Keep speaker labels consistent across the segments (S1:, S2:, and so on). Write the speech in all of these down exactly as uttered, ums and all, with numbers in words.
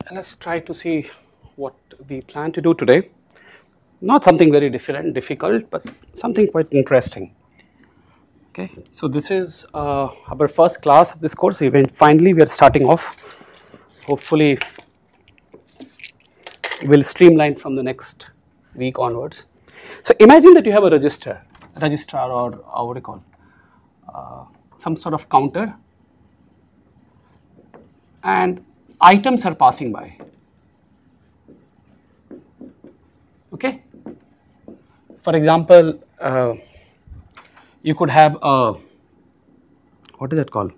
S1: let's try to see what we plan to do today. Not something very different, difficult, but something quite interesting. Okay, so this is uh, our first class of this course. Even finally, we are starting off. Hopefully, we'll streamline from the next week onwards. So imagine that you have a register, registrar, or, or what do you call, uh, some sort of counter, and items are passing by. Okay. For example, uh, you could have a, what is that called?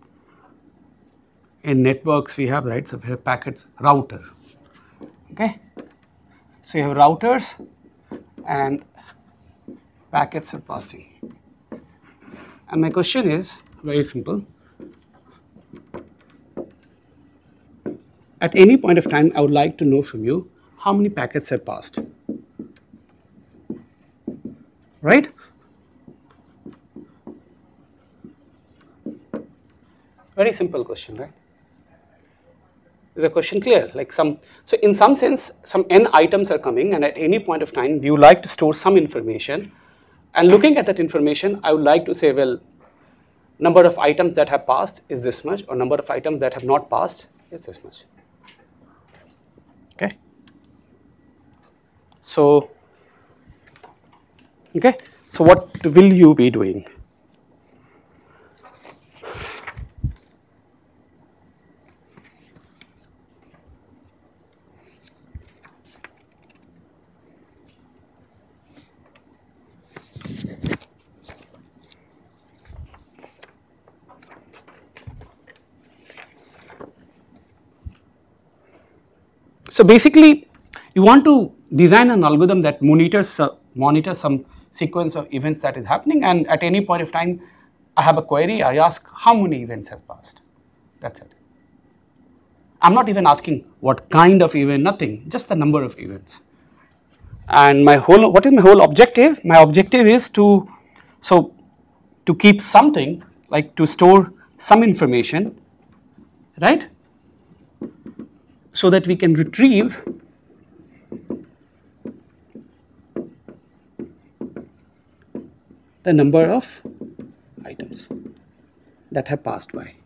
S1: In networks we have, right, so we have packets, router. Okay. So you have routers and packets are passing. And my question is very simple. At any point of time, I would like to know from you how many packets have passed. Right? Very simple question, right? Is the question clear? Like some, so in some sense, some n items are coming, and at any point of time, we would like to store some information. And looking at that information, I would like to say, well, number of items that have passed is this much, or number of items that have not passed is this much. Okay. So, okay. So what will you be doing? So basically, you want to design an algorithm that monitors uh, monitors some sequence of events that is happening, and at any point of time, I have a query. I ask how many events has passed. That's it. I'm not even asking what kind of event. Nothing. Just the number of events. And my whole what is my whole objective? My objective is to so to keep something, like to store some information, right? So that we can retrieve the number of items that have passed by.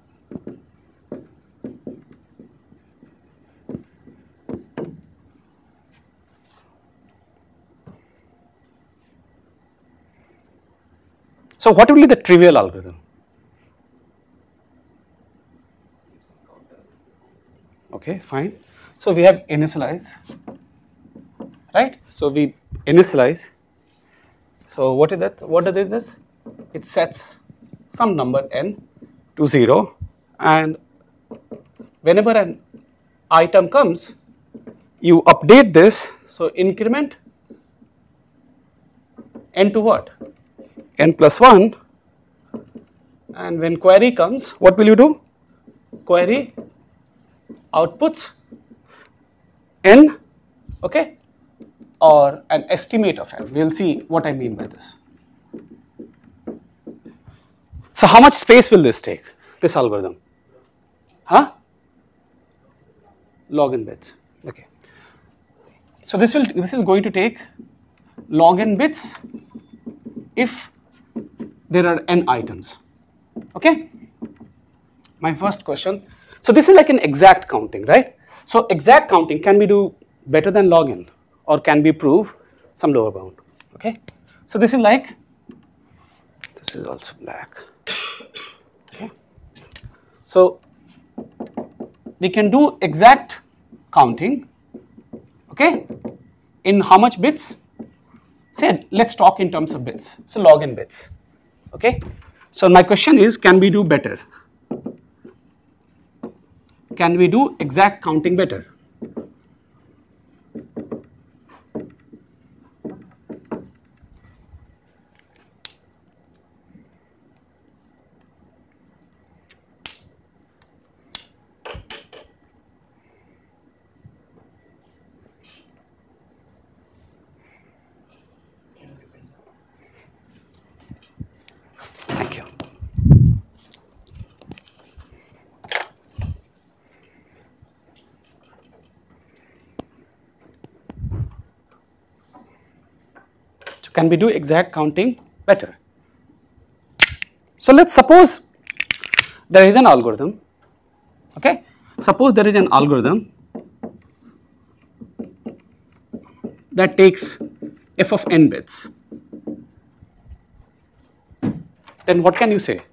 S1: So what will be the trivial algorithm? Okay, fine. So we have initialize, right? So we initialize. So what is that? What is this? It sets some number n to zero, and whenever an item comes, you update this. So increment n to what? N plus one, and when query comes, what will you do? Query outputs n, okay, or an estimate of n. We will see what I mean by this. So how much space will this take, this algorithm? Huh? Log n bits. Okay. So this will this is going to take log n bits if there are n items. Okay. My first question. So this is like an exact counting, right? So exact counting, can we do better than log n, or can we prove some lower bound? Okay. So this is like, this is also black. Okay. So we can do exact counting, okay, in how much bits? Say, let's talk in terms of bits. So log n bits. Okay. So my question is, can we do better? Can we do exact counting better? Thank you. can we do exact counting better? So let's suppose there is an algorithm, okay? Suppose there is an algorithm that takes f of n bits. Then what can you say?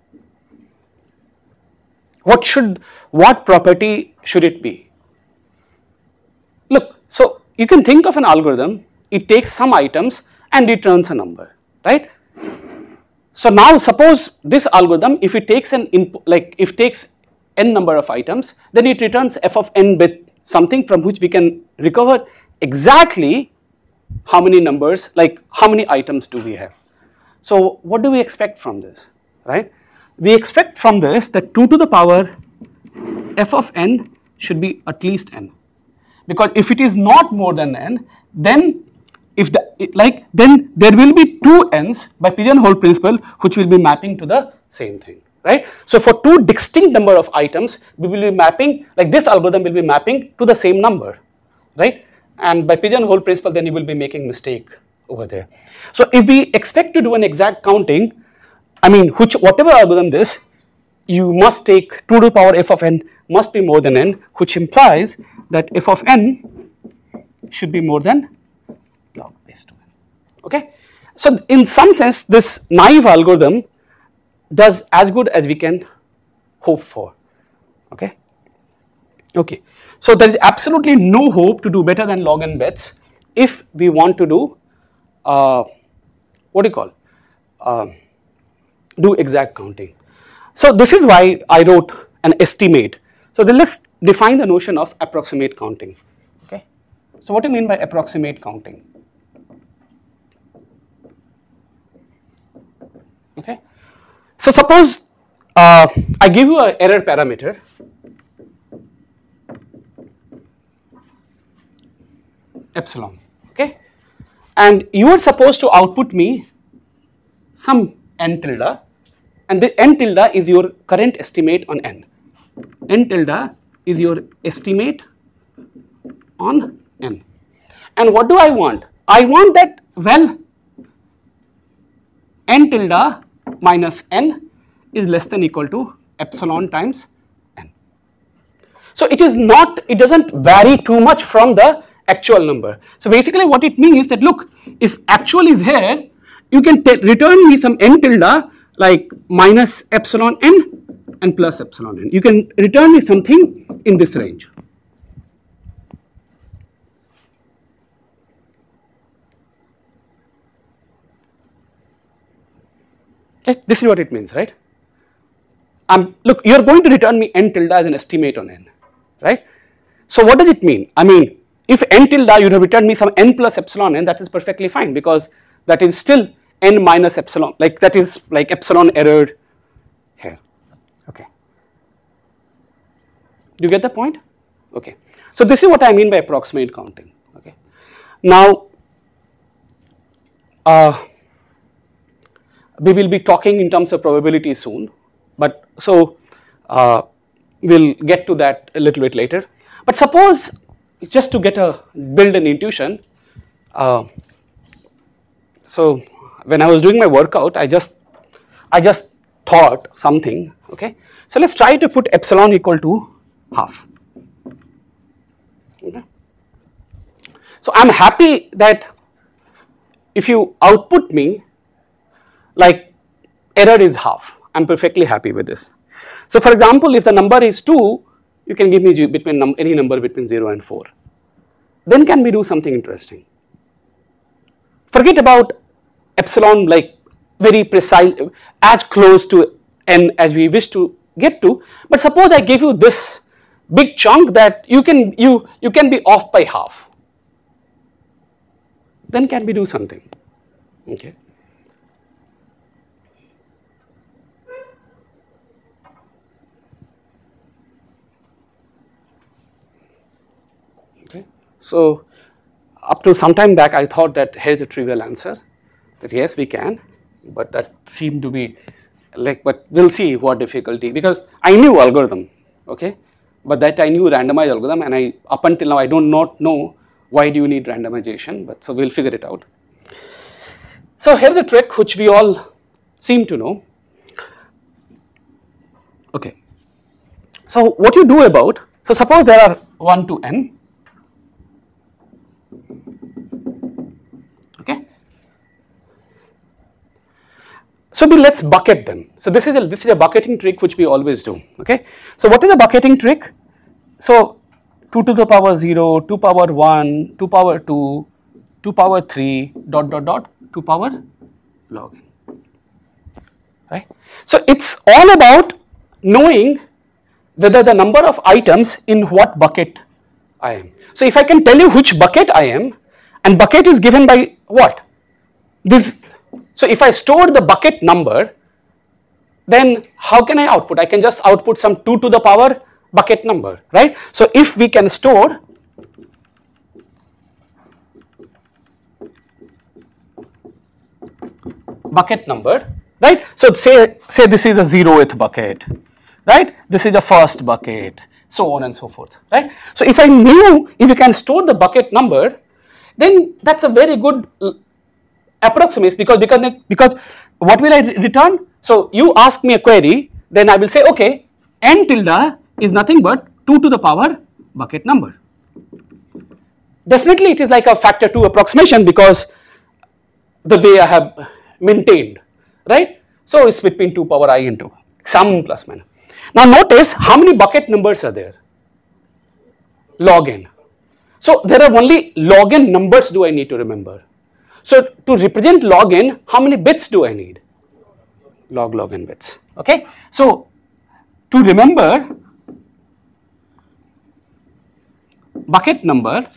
S1: What should, what property should it be? Look, so you can think of an algorithm, it takes some items and returns a number, right? So now suppose this algorithm, if it takes an input, like if it takes n number of items, then it returns f of n bit something from which we can recover exactly how many numbers, like how many items do we have. So what do we expect from this, right? We expect from this that two to the power f of n should be at least n, because if it is not more than n, then if the like then there will be two n's by pigeonhole principle which will be mapping to the same thing, right? So for two distinct number of items, we will be mapping, like this algorithm will be mapping to the same number, right? And by pigeonhole principle, then you will be making mistake over there. So if we expect to do an exact counting, I mean, which whatever algorithm this, you must take two to the power f of n must be more than n, which implies that f of n should be more than log base two n. Okay. So in some sense, this naive algorithm does as good as we can hope for. Okay. Okay. So there is absolutely no hope to do better than log n bits if we want to do uh, what do you call uh, do exact counting. So this is why I wrote an estimate. So then let's define the notion of approximate counting. Okay. So what do you mean by approximate counting? Okay. So suppose uh, I give you an error parameter. Epsilon, okay, and you are supposed to output me some n tilde, and the n tilde is your current estimate on n. N tilde is your estimate on n. And what do I want? I want that, well, n tilde minus n is less than equal to epsilon times n. So it is not, it does not vary too much from the actual number. So basically what it means is that, look, if actual is here, you can return me some n tilde like minus epsilon n and plus epsilon n. You can return me something in this range. Okay, this is what it means, right? Um, look, you are going to return me n tilde as an estimate on n, right? So what does it mean? I mean, if n tilde you have returned me some n plus epsilon n, that is perfectly fine, because that is still n minus epsilon, like that is like epsilon errored here. Okay. Do you get the point? Okay. So this is what I mean by approximate counting. Okay. Now, uh, we will be talking in terms of probability soon, but so uh, we'll get to that a little bit later. But suppose, just to get a build an intuition, uh, so when I was doing my workout, I just I just thought something. Okay, so let's try to put epsilon equal to half. Okay. So I'm happy that if you output me like error is half, I'm perfectly happy with this. So for example, if the number is two, you can give me between num any number between zero and four. Then can we do something interesting? Forget about epsilon, like very precise, as close to n as we wish to get to, but suppose I give you this big chunk that you can you you can be off by half. Then can we do something? Okay. Okay. So up to some time back, I thought that here is a trivial answer, that yes, we can, but that seemed to be like, but we'll see what difficulty, because I knew algorithm, okay, but that I knew randomized algorithm, and I up until now I do not know why do you need randomization, but so we'll figure it out. So here's a trick which we all seem to know. Okay. So what you do about, so suppose there are one to n, okay. So we let's bucket them. So this is a this is a bucketing trick which we always do. Okay. So what is a bucketing trick? So two to the power zero, two power one, two power two, two power three, dot dot dot, two power log n. Right. So it's all about knowing whether the number of items in what bucket I am. So if I can tell you which bucket I am, and bucket is given by what? This. So if I store the bucket number, then how can I output? I can just output some two to the power bucket number, right? So if we can store bucket number, right? So say say this is a zeroth bucket, right? This is the first bucket, so on and so forth, right? So if I knew if you can store the bucket number, then that's a very good approximation, because because because what will I return? So you ask me a query, then I will say, okay, n tilde is nothing but two to the power bucket number. Definitely it is like a factor two approximation because the way I have maintained, right? So it's between two power I into some plus minus. Now notice how many bucket numbers are there? Log n. So there are only log n numbers do I need to remember. So to represent log n, how many bits do I need? Log log n bits. Okay. So to remember bucket number,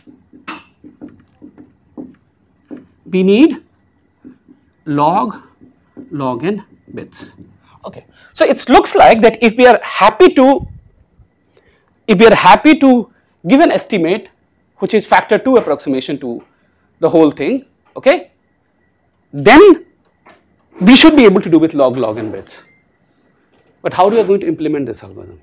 S1: we need log log n bits. Okay. So it looks like that if we are happy to, if we are happy to give an estimate which is factor two approximation to the whole thing, okay, then we should be able to do with log log n bits. But how are we going to implement this algorithm?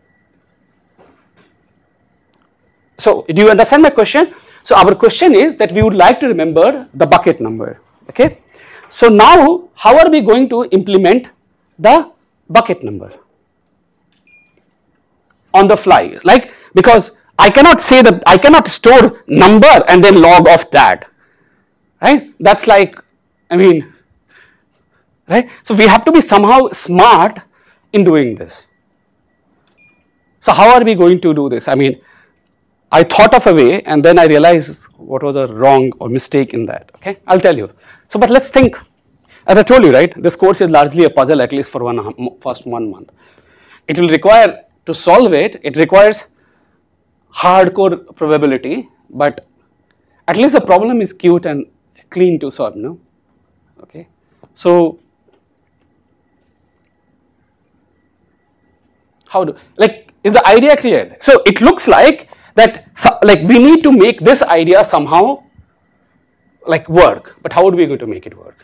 S1: So do you understand my question? So our question is that we would like to remember the bucket number, okay. So now how are we going to implement the bucket number on the fly? Like, because I cannot say that I cannot store number and then log of that, right? That's like, I mean, right? So we have to be somehow smart in doing this. So how are we going to do this? I mean, I thought of a way and then I realized what was a wrong or mistake in that, okay? I'll tell you. So, but let's think. As I told you, right, this course is largely a puzzle, at least for one first one month. It will require, to solve it, it requires hardcore probability, but at least the problem is cute and clean to solve, no? Okay. So, how do, like, is the idea clear? So, it looks like that, like, we need to make this idea somehow, like, work, but how are we going to make it work?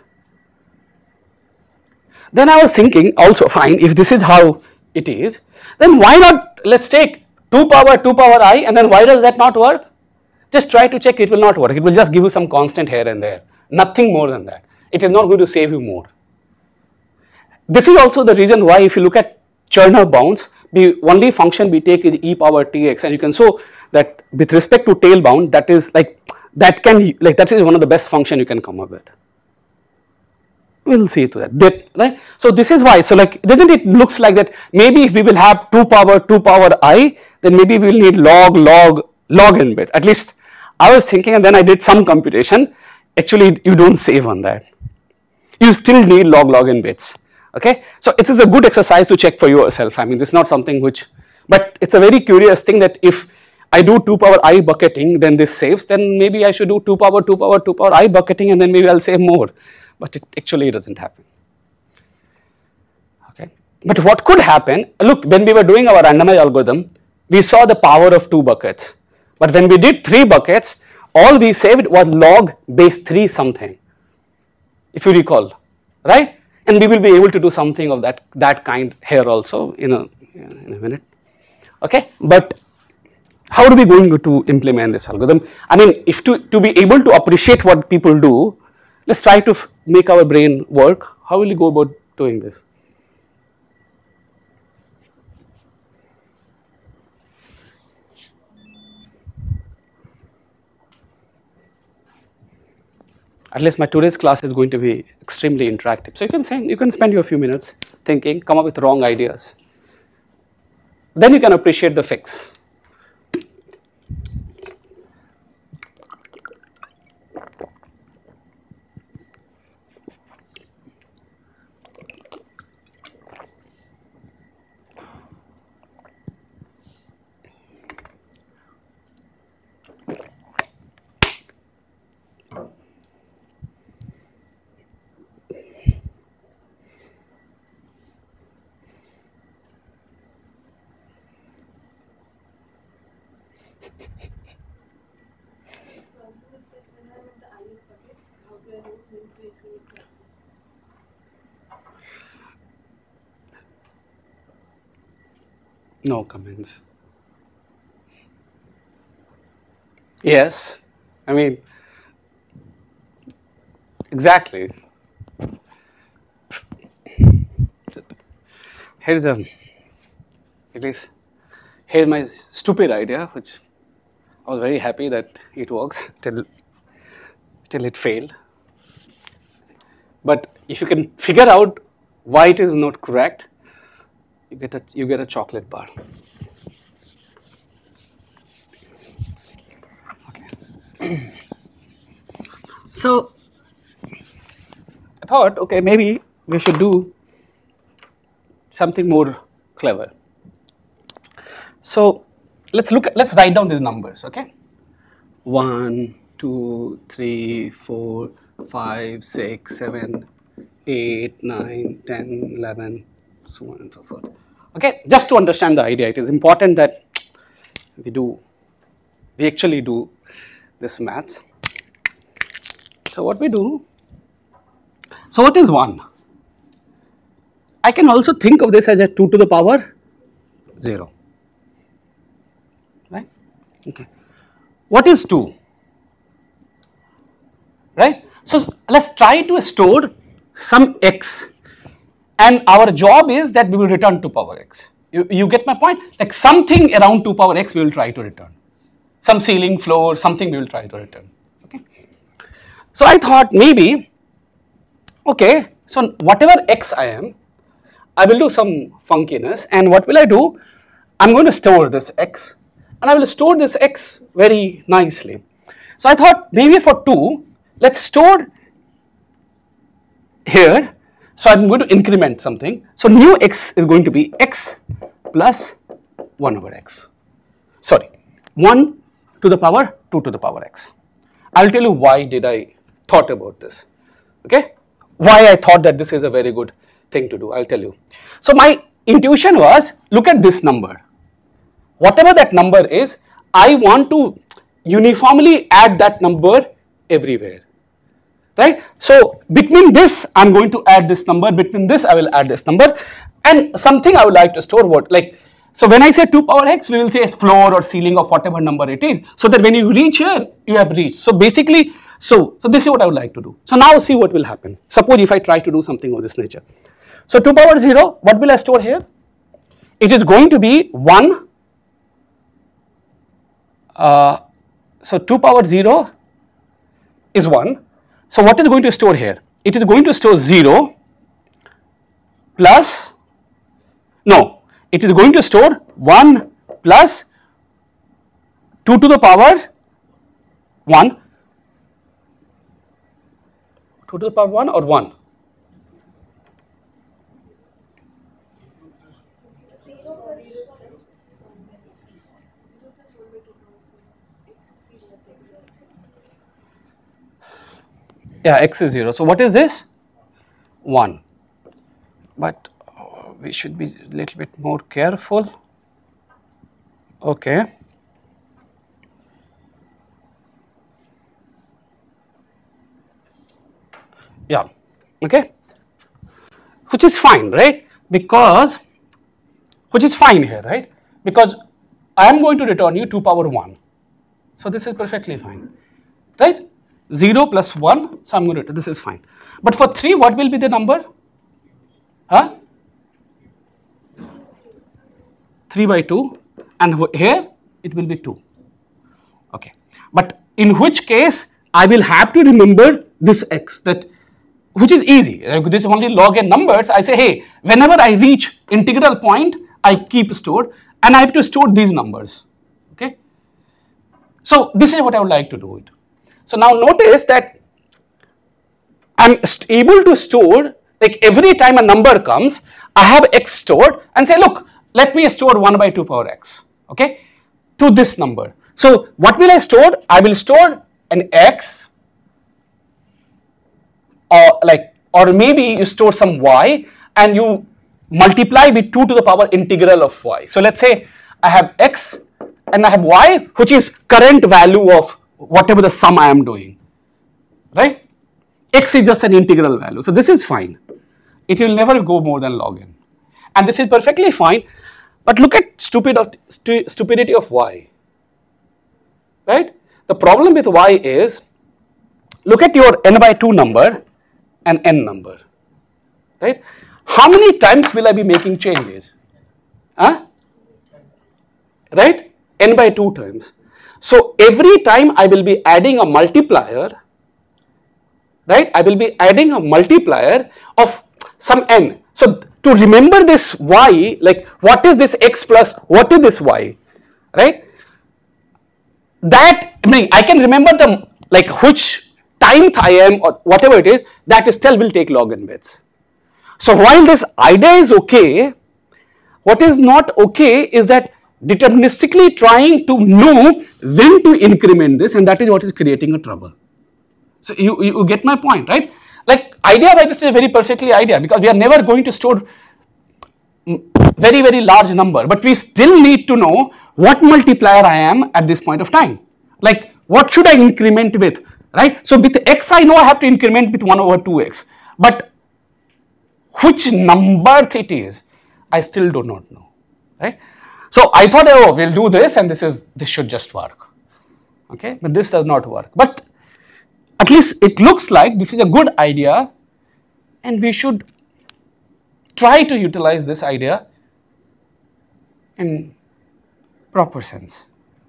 S1: Then I was thinking also, fine, if this is how it is, then why not, let's take two power two power I, and then why does that not work? Just try to check, it will not work. It will just give you some constant here and there, nothing more than that. It is not going to save you more. This is also the reason why if you look at Cherner bounds, the only function we take is e power tx, and you can show that with respect to tail bound, that is like, that can, like, that is one of the best function you can come up with. We will see to that, that, right? So this is why, so like, doesn't it looks like that maybe if we will have two power two power I, then maybe we will need log log log n bits. At least I was thinking, and then I did some computation. Actually, you don't save on that. You still need log log n bits. Okay, so it is a good exercise to check for yourself. I mean, this is not something which, but it's a very curious thing that if I do two power I bucketing, then this saves. Then maybe I should do two power two power two power I bucketing, and then maybe I'll save more. But it actually doesn't happen. Okay, but what could happen? Look, when we were doing our randomized algorithm, we saw the power of two buckets. But when we did three buckets, all we saved was log base three something, if you recall, right? And we will be able to do something of that that kind here also in a in a minute. Okay, but how are we going to implement this algorithm? I mean, if to to be able to appreciate what people do, let's try to f make our brain work. How will you go about doing this? At least my today's class is going to be extremely interactive. So you can say, you can spend your few minutes thinking, come up with wrong ideas. Then you can appreciate the fix. No comments. Yes, I mean, exactly. Here's a, at least, here's my stupid idea, which I was very happy that it works till, till it failed. But if you can figure out why it is not correct, you get a, you get a chocolate bar. Okay. So I thought, okay, maybe we should do something more clever. So let's look at, let's write down these numbers, okay? One, two, three, four, five, six, seven, eight, nine, ten, eleven, so on and so forth. Okay, just to understand the idea, it is important that we do, we actually do this maths. So what we do, so what is one? I can also think of this as a two to the power zero, right? Okay. What is two? Right? So let's try to store some x, and our job is that we will return two power x. You, you get my point? Like something around two power x we will try to return. Some ceiling, floor, something we will try to return. Okay. So I thought maybe, okay, so whatever x I am, I will do some funkiness, and what will I do? I'm going to store this x, and I will store this x very nicely. So I thought maybe for two, let's store here. So I'm going to increment something. So new x is going to be x plus one over x. Sorry, one to the power two to the power x. I'll tell you why did I thought about this. Okay, why I thought that this is a very good thing to do. I'll tell you. So my intuition was, look at this number. Whatever that number is, I want to uniformly add that number everywhere. Right? So between this, I'm going to add this number, between this, I will add this number, and something I would like to store what, like, so when I say two power x, we will say as floor or ceiling of whatever number it is, so that when you reach here, you have reached. So basically, so, so this is what I would like to do. So now see what will happen. Suppose if I try to do something of this nature. So two power zero, what will I store here? It is going to be one, uh, so two power zero is one. So what is going to store here? It is going to store zero plus, no, it is going to store one plus two to the power one, two to the power one or one? Yeah, x is zero. So what is this? one. But uh, we should be a little bit more careful. Okay. Yeah. Okay. Which is fine, right? Because, which is fine here, right? Because I am going to return you two power one. So this is perfectly fine, right? zero plus one, so I'm going to, this is fine. But for three, what will be the number? Huh? three by two, and here it will be two. Okay. But in which case, I will have to remember this x, that which is easy. This is only log n numbers. I say, hey, whenever I reach integral point, I keep stored, and I have to store these numbers. Okay. So this is what I would like to do it. So now notice that I'm able to store, like every time a number comes, I have x stored and say, look, let me store one by two power x, okay, to this number. So what will I store? I will store an x, or like, or maybe you store some y and you multiply with two to the power integral of y. So let's say I have x and I have y, which is current value of whatever the sum I am doing, right? X is just an integral value. So this is fine. It will never go more than log n. And this is perfectly fine. But look at stupid of, stu stupidity of y, right? The problem with y is, look at your n by two number and n number, right? How many times will I be making changes? Huh? Right? N by two times. So every time I will be adding a multiplier, right? I will be adding a multiplier of some n. So to remember this y, like what is this x plus what is this y, right? That, I mean, I can remember the, like which timeth I am or whatever it is, that still will take log n bits. So while this idea is okay, what is not okay is that deterministically trying to know when to increment this, and that is what is creating a trouble. So you, you get my point, right? Like idea by this is a very perfectly idea, because we are never going to store very, very large number, but we still need to know what multiplier I am at this point of time. Like what should I increment with, right? So with x I know I have to increment with one over two x, but which number it is, I still do not know, right? So I thought, oh, we'll do this and this is, this should just work, okay? But this does not work. But at least it looks like this is a good idea, and we should try to utilize this idea in proper sense.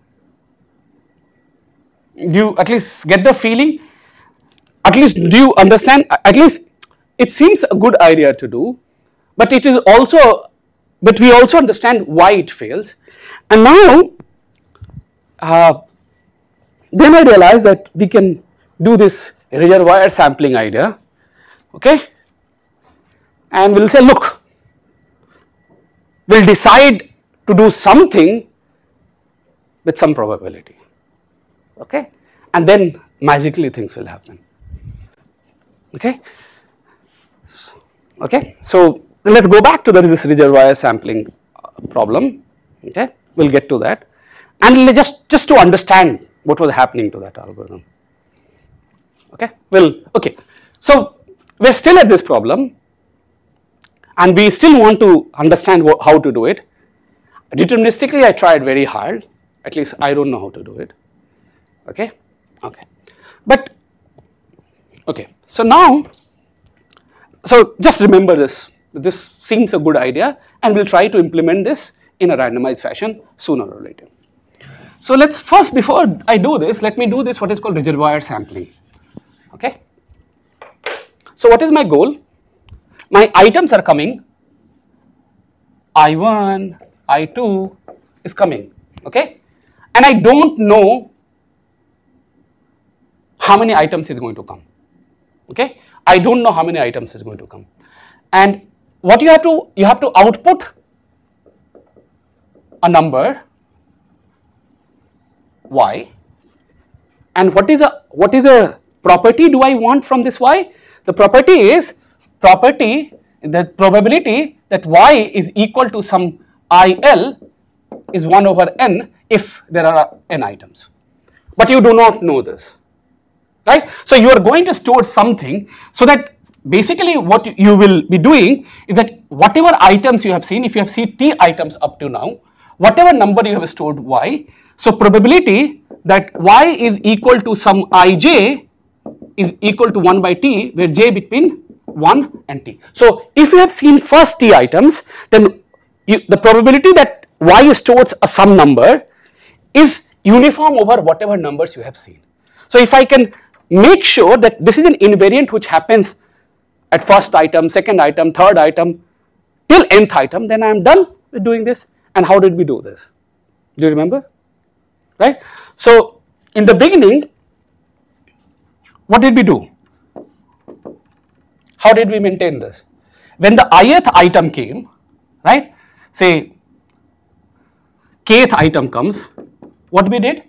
S1: Do you at least get the feeling? At least do you understand? At least it seems a good idea to do, but it is also, but we also understand why it fails. And now, uh, then I realized that we can do this reservoir sampling idea, okay? And we'll say, look, we'll decide to do something with some probability, okay? And then magically things will happen, okay? Okay, so let's go back to the this reservoir sampling problem, okay? We'll get to that, and just, just to understand what was happening to that algorithm. Okay, well, okay, so we're still at this problem and we still want to understand how to do it. Deterministically, I tried very hard, at least I don't know how to do it, okay, okay. But, okay, so now, so just remember this, this seems a good idea, and we'll try to implement this in a randomized fashion sooner or later. So let's first, before I do this, let me do this what is called reservoir sampling. Okay. So what is my goal? My items are coming, I one, I two is coming, okay, and I don't know how many items is going to come, okay. I don't know how many items is going to come, and what you have to, you have to output a number y, and what is a, what is a property do I want from this y? The property is property, the probability that y is equal to some I L is one over n if there are n items. But you do not know this, right? So you are going to store something, so that basically what you will be doing is that whatever items you have seen, if you have seen t items up to now, whatever number you have stored y, so probability that y is equal to some ij is equal to one by t, where j between one and t. So if you have seen first t items, then you, the probability that y stores a some number is uniform over whatever numbers you have seen. So if I can make sure that this is an invariant which happens at first item, second item, third item, till nth item, then I am done with doing this. And how did we do this? Do you remember? Right? So in the beginning, what did we do? How did we maintain this? When the ith item came, right? Say kth item comes, what we did?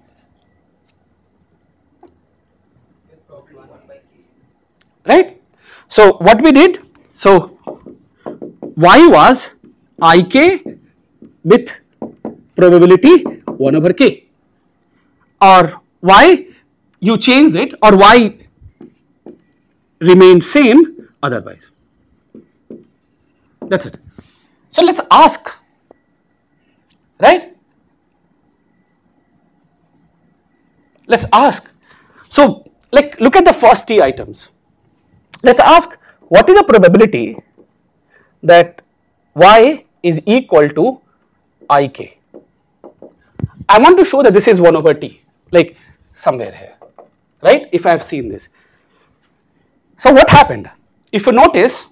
S1: Right? So what we did? So y was ik with probability one over k, or y you changed it, or y remained same otherwise. That's it. So let's ask, right? Let's ask. So like look at the first t items. Let's ask, what is the probability that y is equal to ik? I want to show that this is one over t, like somewhere here, right? If I have seen this. So what happened? If you notice,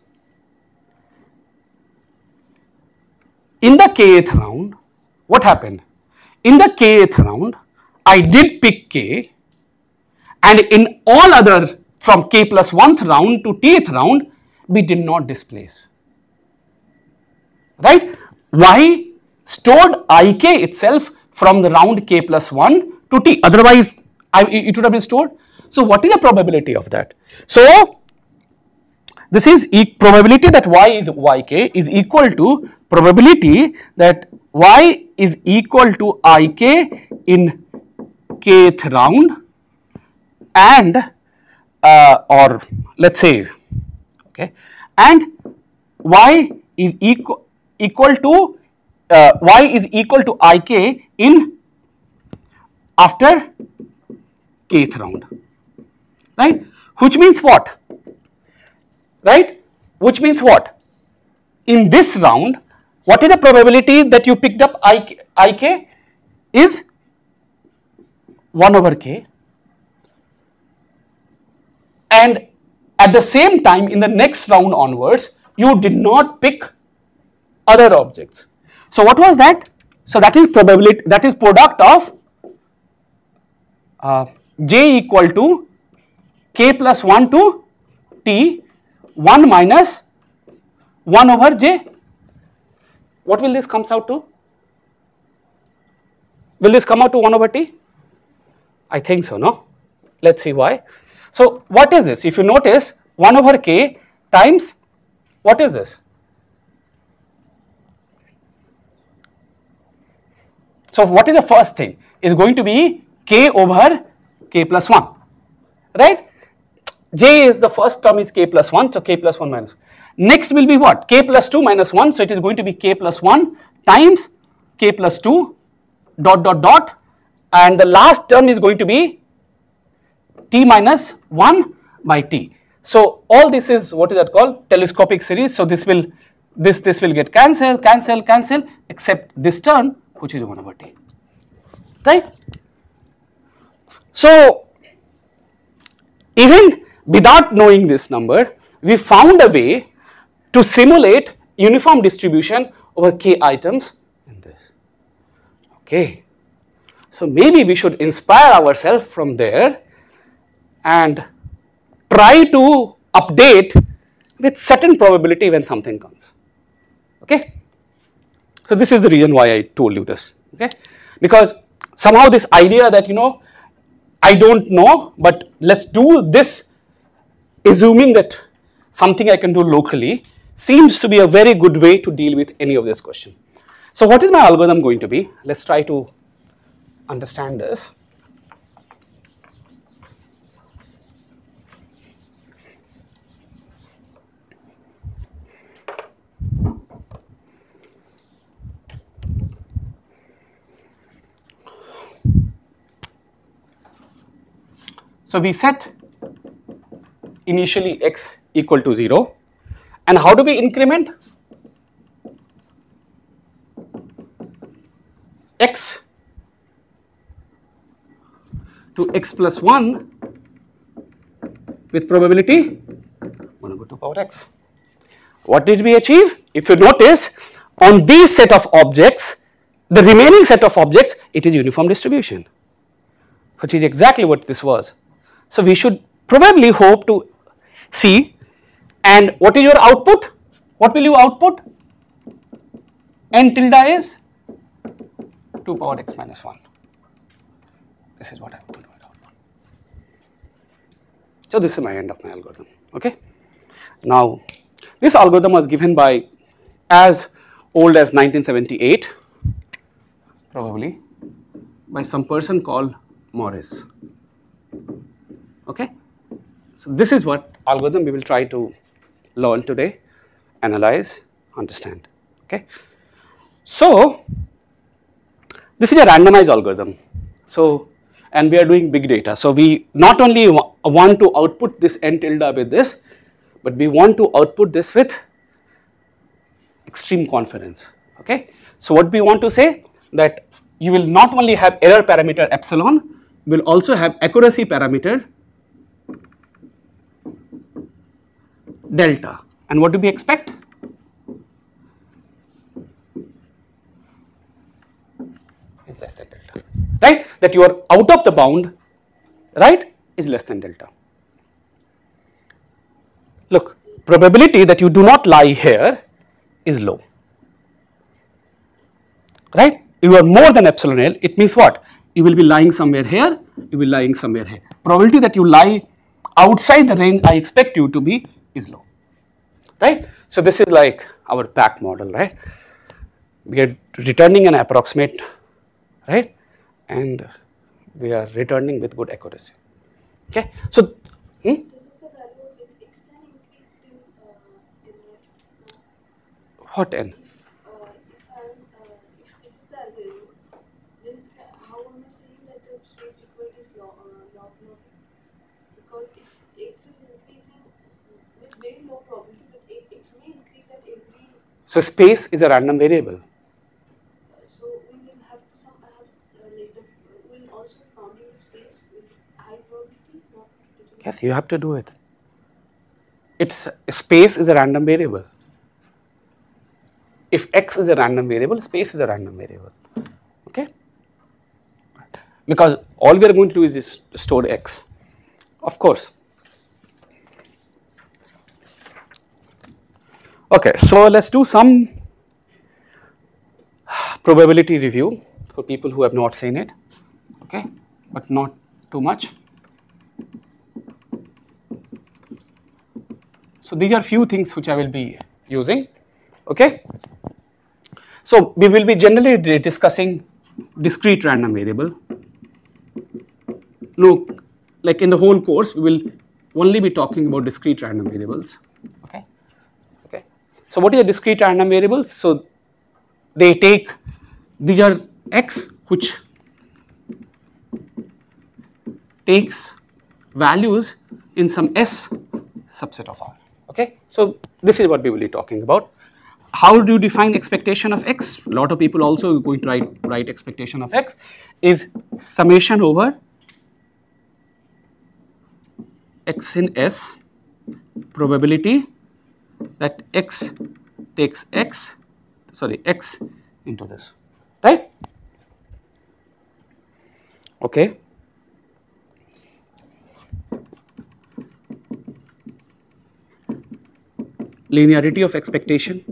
S1: in the kth round, what happened? In the kth round, I did pick k, and in all other from k plus one round to tth round, we did not displace, right? Y stored ik itself from the round k plus one to t, otherwise I, it would have been stored. So what is the probability of that? So this is e probability that y is yk is equal to probability that y is equal to ik in kth round, and uh, or let's say, okay, and y is equal equal to uh, y is equal to ik in after kth round, right? Which means what? Right? Which means what? In this round, what is the probability that you picked up ik, ik is one over k, and at the same time in the next round onwards you did not pick other objects. So what was that? So that is probability, that is product of uh, j equal to k plus one to t, one minus one over j. What will this comes out to? Will this come out to one over t? I think so, no? Let's see why. So what is this? If you notice, one over k times, what is this? So what is the first thing? Is going to be k over k plus one, right? J is the first term is k plus one, so k plus one minus. Next will be what? K plus two minus one, so it is going to be k plus one times k plus two dot dot dot, and the last term is going to be t minus one by t. So all this is what is that called? Telescopic series. So this will this this will get cancelled, cancel, cancel, except this term which is one over t, right? So even without knowing this number, we found a way to simulate uniform distribution over k items in this. Okay, so maybe we should inspire ourselves from there and try to update with certain probability when something comes. Okay, so this is the reason why I told you this. Okay, because somehow this idea that, you know, I don't know, but let's do this assuming that something I can do locally seems to be a very good way to deal with any of this question. So what is my algorithm going to be? Let's try to understand this. So we set initially x equal to zero. And how do we increment? X to x plus one with probability one over two power x. What did we achieve? If you notice, on these set of objects, the remaining set of objects, it is uniform distribution, which is exactly what this was. So we should probably hope to see. And what is your output? What will you output? N tilde is two power x minus one. This is what I want to output. So this is my end of my algorithm. Okay. Now this algorithm was given by as old as nineteen seventy-eight, probably by some person called Morris. Okay. So this is what algorithm we will try to learn today, analyze, understand. Okay. So this is a randomized algorithm. So, and we are doing big data. So we not only wa want to output this n tilde with this, but we want to output this with extreme confidence. Okay. So what we want to say, that you will not only have error parameter epsilon, you will also have accuracy parameter delta. And what do we expect? Is less than delta, right? That you are out of the bound, right, is less than delta. Look, probability that you do not lie here is low, right? You are more than epsilon L, it means what? You will be lying somewhere here, you will be lying somewhere here. Probability that you lie outside the range I expect you to be is low, right? So this is like our P A C model, right? We are returning an approximate, right? And we are returning with good accuracy. Okay. So hmm?
S2: This is the value of x. X can increase till uh, in uh,
S1: What n?
S2: If, uh, if, I'm, uh, if this is the algorithm, then how am I saying that the space equality is log, uh, log log? Because if x is increasing with very low probability, but x may increase at every.
S1: So space is a random variable.
S2: Uh, so we will have to some uh, uh, later. Uh, we will also bounding the space with high probability. Not
S1: Yes, you have to do it. It's space is a random variable. If x is a random variable, space is a random variable. Okay. Because all we are going to do is just store x. Of course. Okay, so let's do some probability review for people who have not seen it. Okay, but not too much. So these are few things which I will be using. Okay. So we will be generally discussing discrete random variable. Look, like in the whole course, we will only be talking about discrete random variables. Okay. Okay. So what is a discrete random variables? So they take, these are x which takes values in some S subset of R. Okay. So this is what we will be talking about. How do you define expectation of x? A lot of people also going to write, write expectation of x is summation over x in S probability that x takes x, sorry, x into this, right? Okay. Linearity of expectation.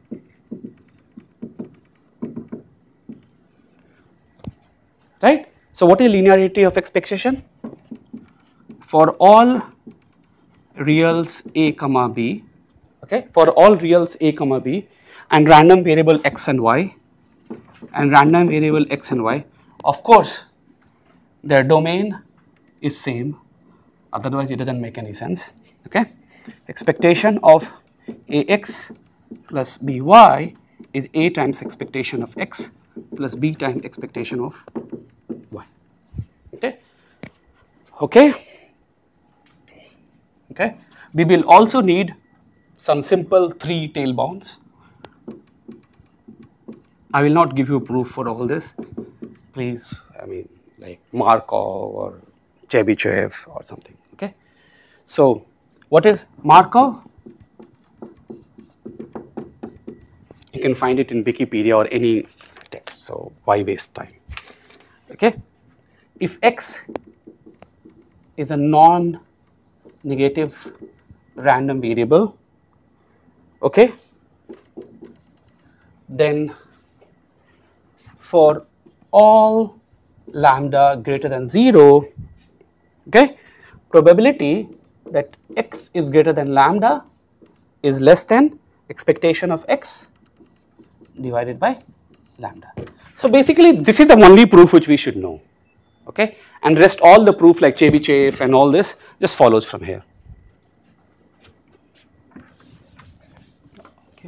S1: Right? So what is linearity of expectation? For all reals a comma b, okay, for all reals a comma b and random variable x and y and random variable x and y, of course their domain is same, otherwise it doesn't make any sense. Okay, expectation of ax plus by is a times expectation of x plus b times expectation of y. Okay. Okay. Okay, we will also need some simple three tail bounds. I will not give you proof for all this. Please, I mean, like Markov or Chebyshev or something. Okay, so what is Markov? You can find it in Wikipedia or any text. So why waste time? Okay, if X is a non-negative random variable, okay, then for all lambda greater than zero, okay, probability that X is greater than lambda is less than expectation of X divided by lambda. So basically this is the only proof which we should know, okay, and rest all the proof like Chebyshev and all this just follows from here. Okay.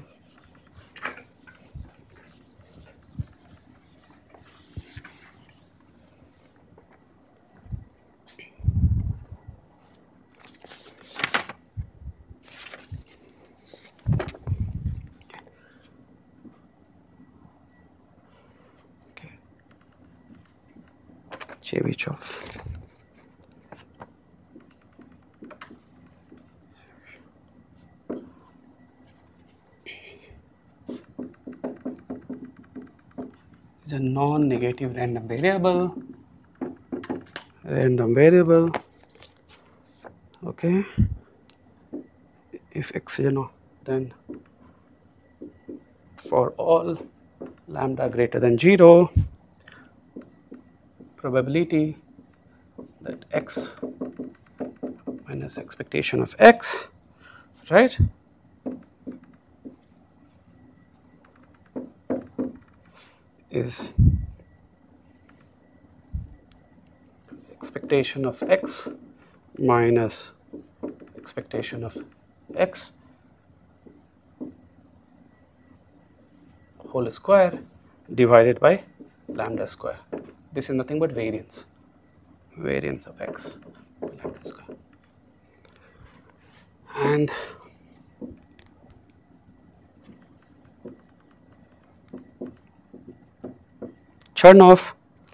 S1: Chebyshev. Is a non-negative random variable. Random variable. Okay. If X is not, then for all lambda greater than zero, probability that X minus expectation of X, right, is expectation of X minus expectation of X whole square divided by lambda square. This is nothing but variance, variance of X by lambda square. And Chernoff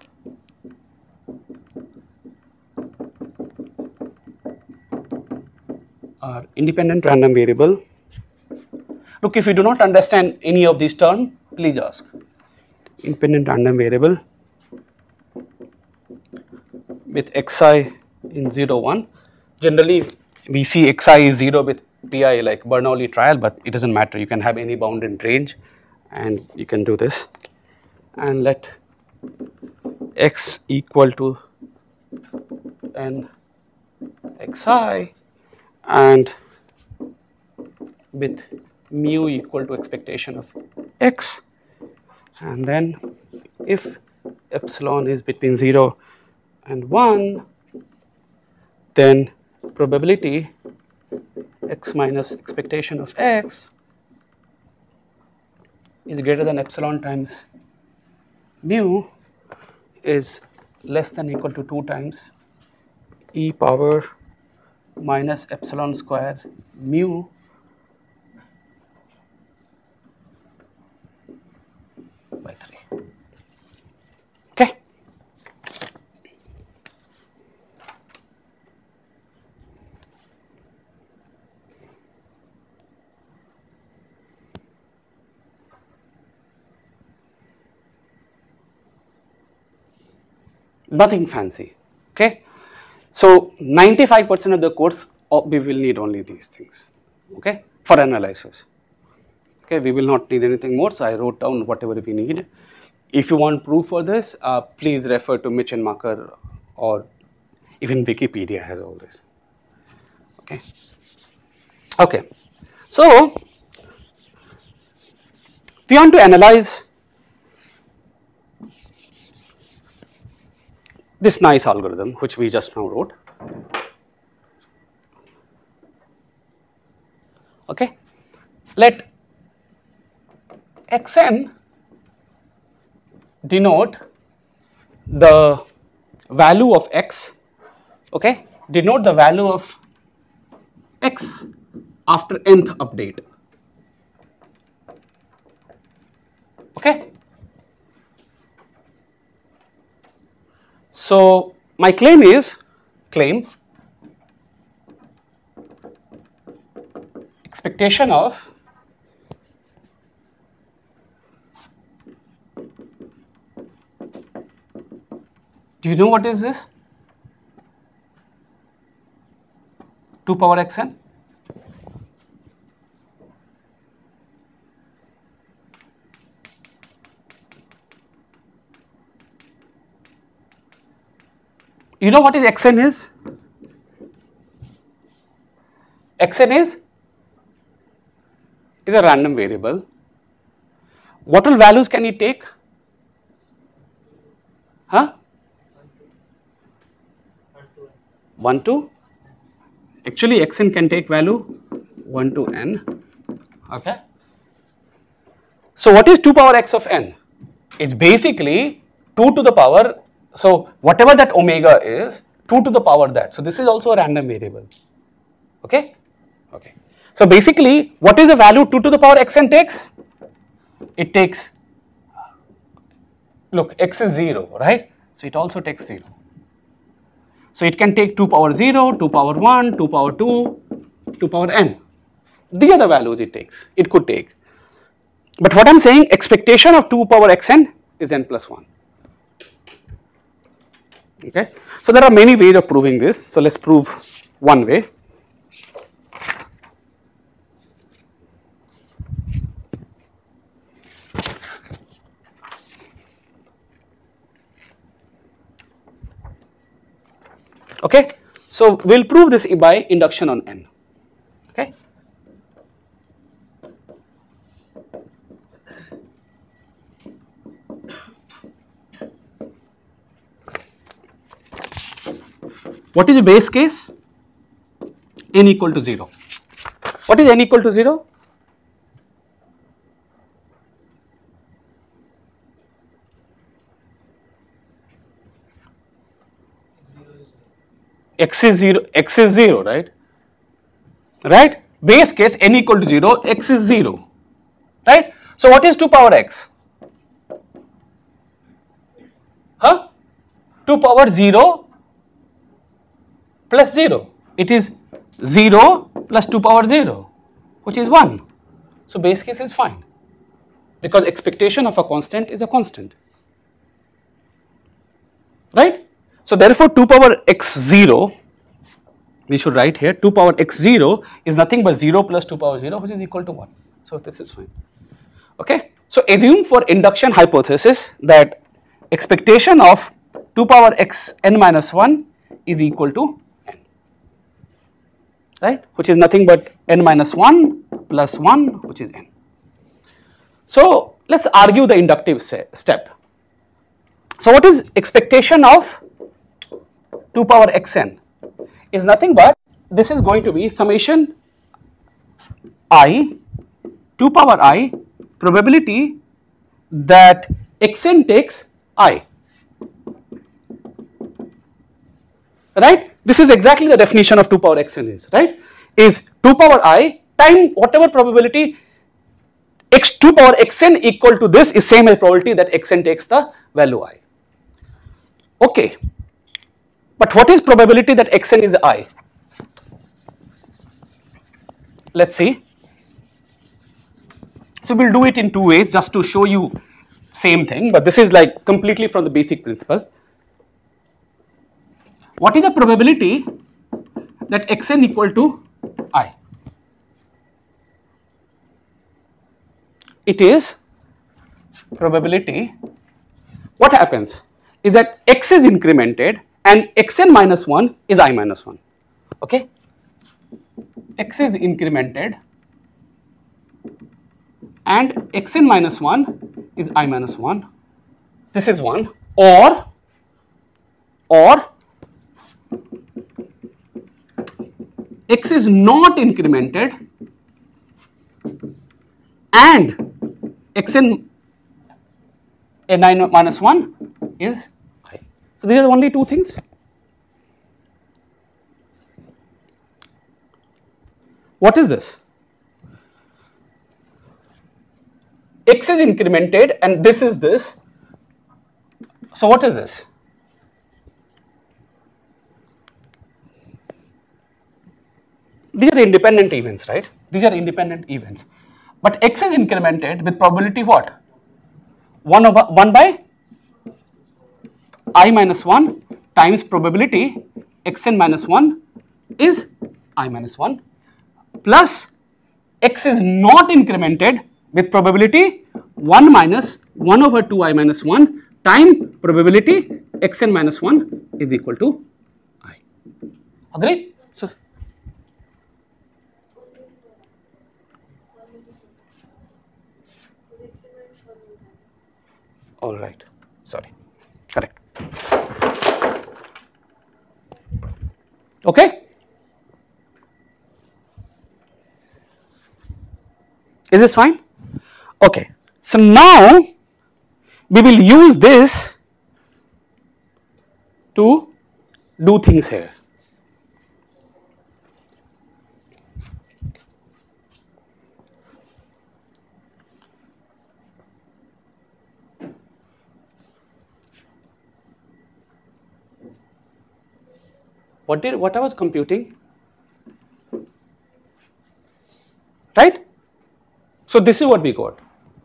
S1: are independent random variable. Look, if you do not understand any of these terms, please ask. Independent random variable with xi in zero, one. Generally, we see xi is zero with pi like Bernoulli trial, but it does not matter. You can have any bounded range and you can do this. And let x equal to n xi and with mu equal to expectation of X, and then if epsilon is between zero and one, then probability X minus expectation of X is greater than epsilon times mu is less than equal to two times e power minus epsilon square mu by three. Okay. Nothing fancy. Okay. So ninety-five percent of the course we will need only these things, okay, for analysis. Okay, we will not need anything more. So I wrote down whatever we need. If you want proof for this, uh, please refer to Michell-Macher, or even Wikipedia has all this. Okay. Okay. So we want to analyze this nice algorithm which we just now wrote. Okay. Let xn denote the value of x, okay, denote the value of x after nth update. Okay. So my claim is claim expectation of do you know what is this? two power xn. You know what is xn is? Xn is is a random variable. What all values can it take? Huh? one to, actually xn can take value one to n, okay. So what is two power x of n? It's basically two to the power, so whatever that omega is, two to the power that, so this is also a random variable, okay, okay. So basically what is the value two to the power xn takes? It takes, look, x is zero, right, so it also takes zero. So it can take two power zero, two power one, two power two, two power n. These are the values it takes, it could take. But what I am saying, expectation of two power xn is n plus one. Okay. So there are many ways of proving this. So let us prove one way. Okay. So we will prove this by induction on n. Okay. What is the base case? N equal to zero. What is n equal to zero? X is zero, x is zero, right? Right? Base case n equal to zero, x is zero, right? So what is two power x? Huh? two power zero plus zero. It is zero plus two power zero, which is one. So base case is fine because expectation of a constant is a constant, right? So therefore two power x zero, we should write here two power x zero is nothing but zero plus two power zero, which is equal to one. So this is fine. Okay. So assume for induction hypothesis that expectation of two power x n minus one is equal to n, right, which is nothing but n minus one plus one, which is n. So let us argue the inductive step. So what is expectation of two power xn is nothing but this is going to be summation I two power I probability that xn takes I, right. This is exactly the definition of two power xn is, right, is two power I time whatever probability x two power xn equal to this is same as probability that xn takes the value I. Okay. But what is probability that xn is I? Let us see. So we will do it in two ways just to show you same thing, but this is like completely from the basic principle. What is the probability that xn equal to I? It is probability, what happens is that x is incremented and xn minus one is I minus one, okay. X is incremented and xn minus one is I minus one, this is one, or, or x is not incremented and xn n minus one is I. So these are only two things. what is this? X is incremented and this is this. So what is this? These are independent events, right? These are independent events. But X is incremented with probability what? one over one by I minus one times probability xn minus one is I minus one plus X is not incremented with probability one minus one over two I minus one time probability xn minus one is equal to I. Agreed? So, all right, sorry, correct. Okay? Is this fine? Okay. So now we will use this to do things here. What did what I was computing? Right? So this is what we got.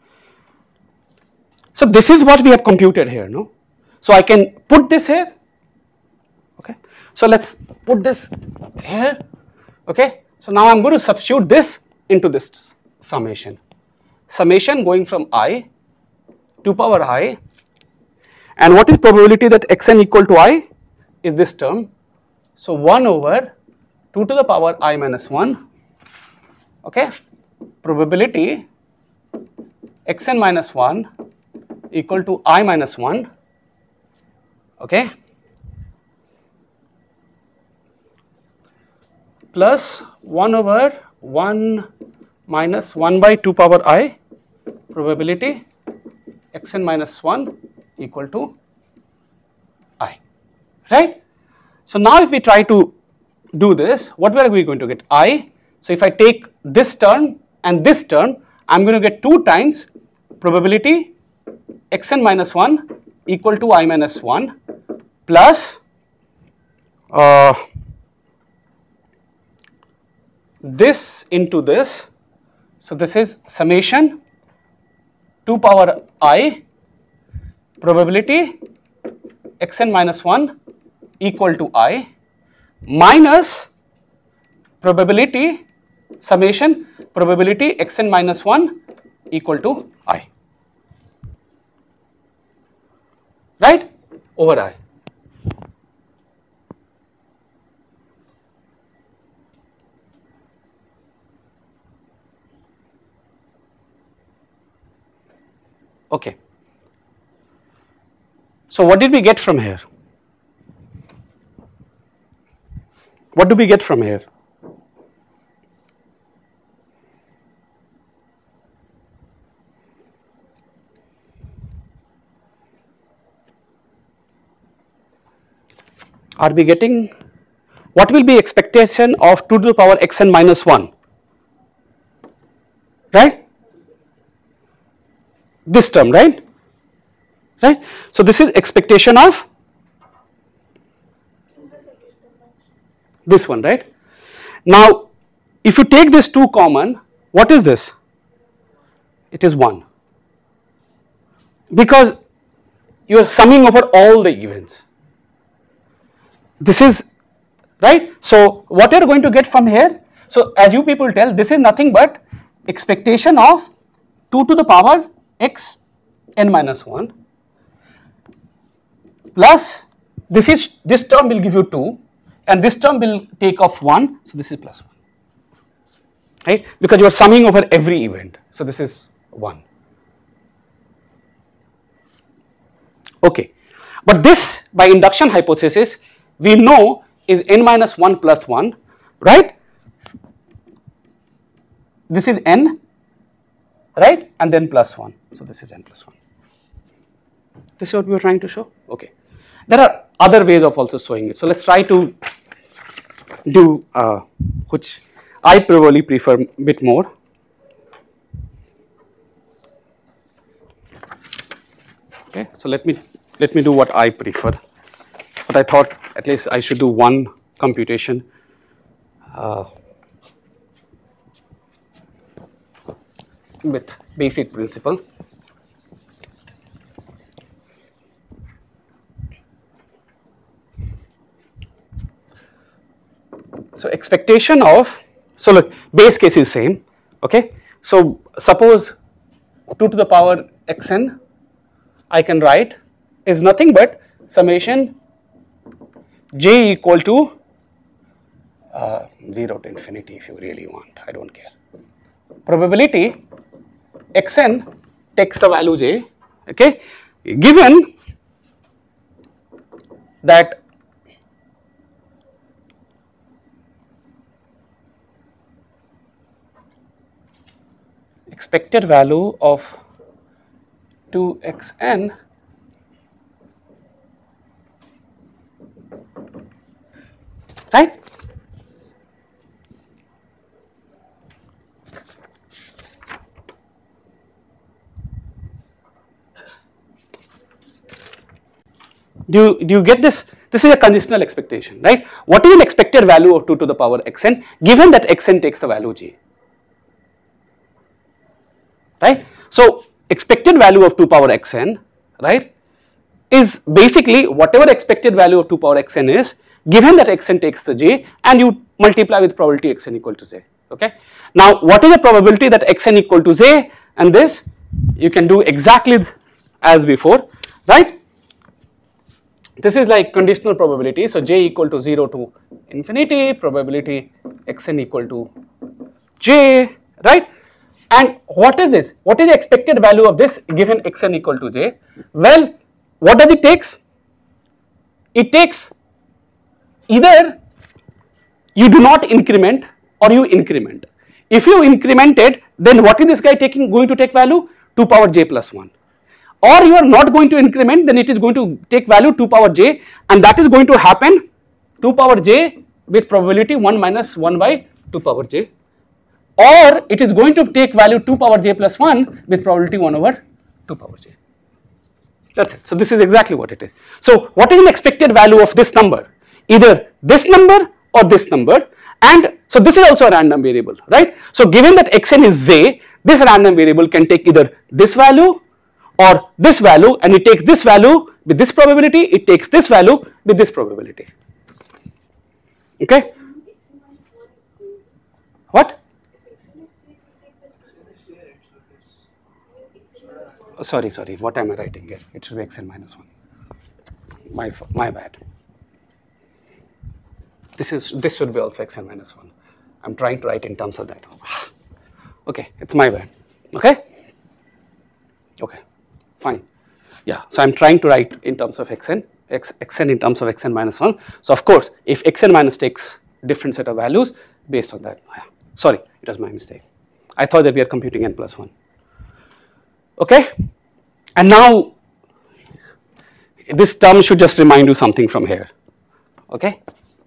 S1: So this is what we have computed here, no? So I can put this here. Okay. So let's put this here. Okay. So now I'm going to substitute this into this summation. Summation going from I to power I. And what is probability that xn equal to I is this term. So one over two to the power I minus one. Okay. Probability xn minus one equal to I minus one, okay, plus one over one minus one by two power I probability xn minus one equal to I, right. So now if we try to do this, what are we going to get? I. So if I take this term and this term, I am going to get two times probability xn minus one equal to I minus one plus uh, this into this. So this is summation two power I probability xn minus one equal to I minus probability summation probability xn minus one equal to I, right, over I. Okay. So what did we get from here? What do we get from here? Are we getting, what will be expectation of two to the power xn minus one, right? This term, right? Right? So this is expectation of this one, right? Now, if you take this two common, what is this? It is one, because you are summing over all the events. This is right. So what you are going to get from here? So as you people tell, this is nothing but expectation of two to the power x n minus one plus this is this term will give you two and this term will take off one. So this is plus one, right? Because you are summing over every event. So this is one. Okay, but this by induction hypothesis we know is n minus one plus one, right? This is n, right? And then plus one. So this is n plus one. This is what we were trying to show. Okay. There are other ways of also showing it. So let's try to do uh, which I probably prefer a bit more. Okay, so let me let me do what I prefer. But I thought at least I should do one computation. Uh, with basic principle. So expectation of, so look, base case is same, okay. So suppose two to the power xn, I can write is nothing but summation j equal to uh, zero to infinity if you really want, I don't care. Probability xn takes the value j, okay, given that expected value of two x n right. Do you, do you get this? This is a conditional expectation, right? What is an expected value of two to the power xn given that xn takes the value j, right? So expected value of two power xn, right, is basically whatever expected value of two power xn is given that xn takes the j and you multiply with probability xn equal to j, okay. Now what is the probability that xn equal to j, and this you can do exactly as before, right? This is like conditional probability, so j equal to zero to infinity, probability xn equal to j, right? And what is this? What is the expected value of this given xn equal to j? Well, what does it takes? It takes either you do not increment or you increment. If you increment it, then what is this guy taking going to take value? two power j plus one. Or you are not going to increment, then it is going to take value two power j, and that is going to happen two power j with probability one minus one by two power j, or it is going to take value two power j plus one with probability one over two power j. That is it. So this is exactly what it is. So what is an expected value of this number? Either this number or this number, and so this is also a random variable, right? So given that xn is j, this random variable can take either this value or this value, and it takes this value with this probability, it takes this value with this probability, okay. What? Oh, sorry, sorry, what am I writing here? It should be xn minus one. My, my bad. This is, this should be also xn minus one. I'm trying to write in terms of that. Okay, it's my bad, okay? Okay, fine. Yeah, so I'm trying to write in terms of xn, x, xn in terms of xn minus one. So of course, if xn minus takes different set of values based on that, yeah. Sorry, it was my mistake. I thought that we are computing n plus one. Okay, and now this term should just remind you something from here, okay,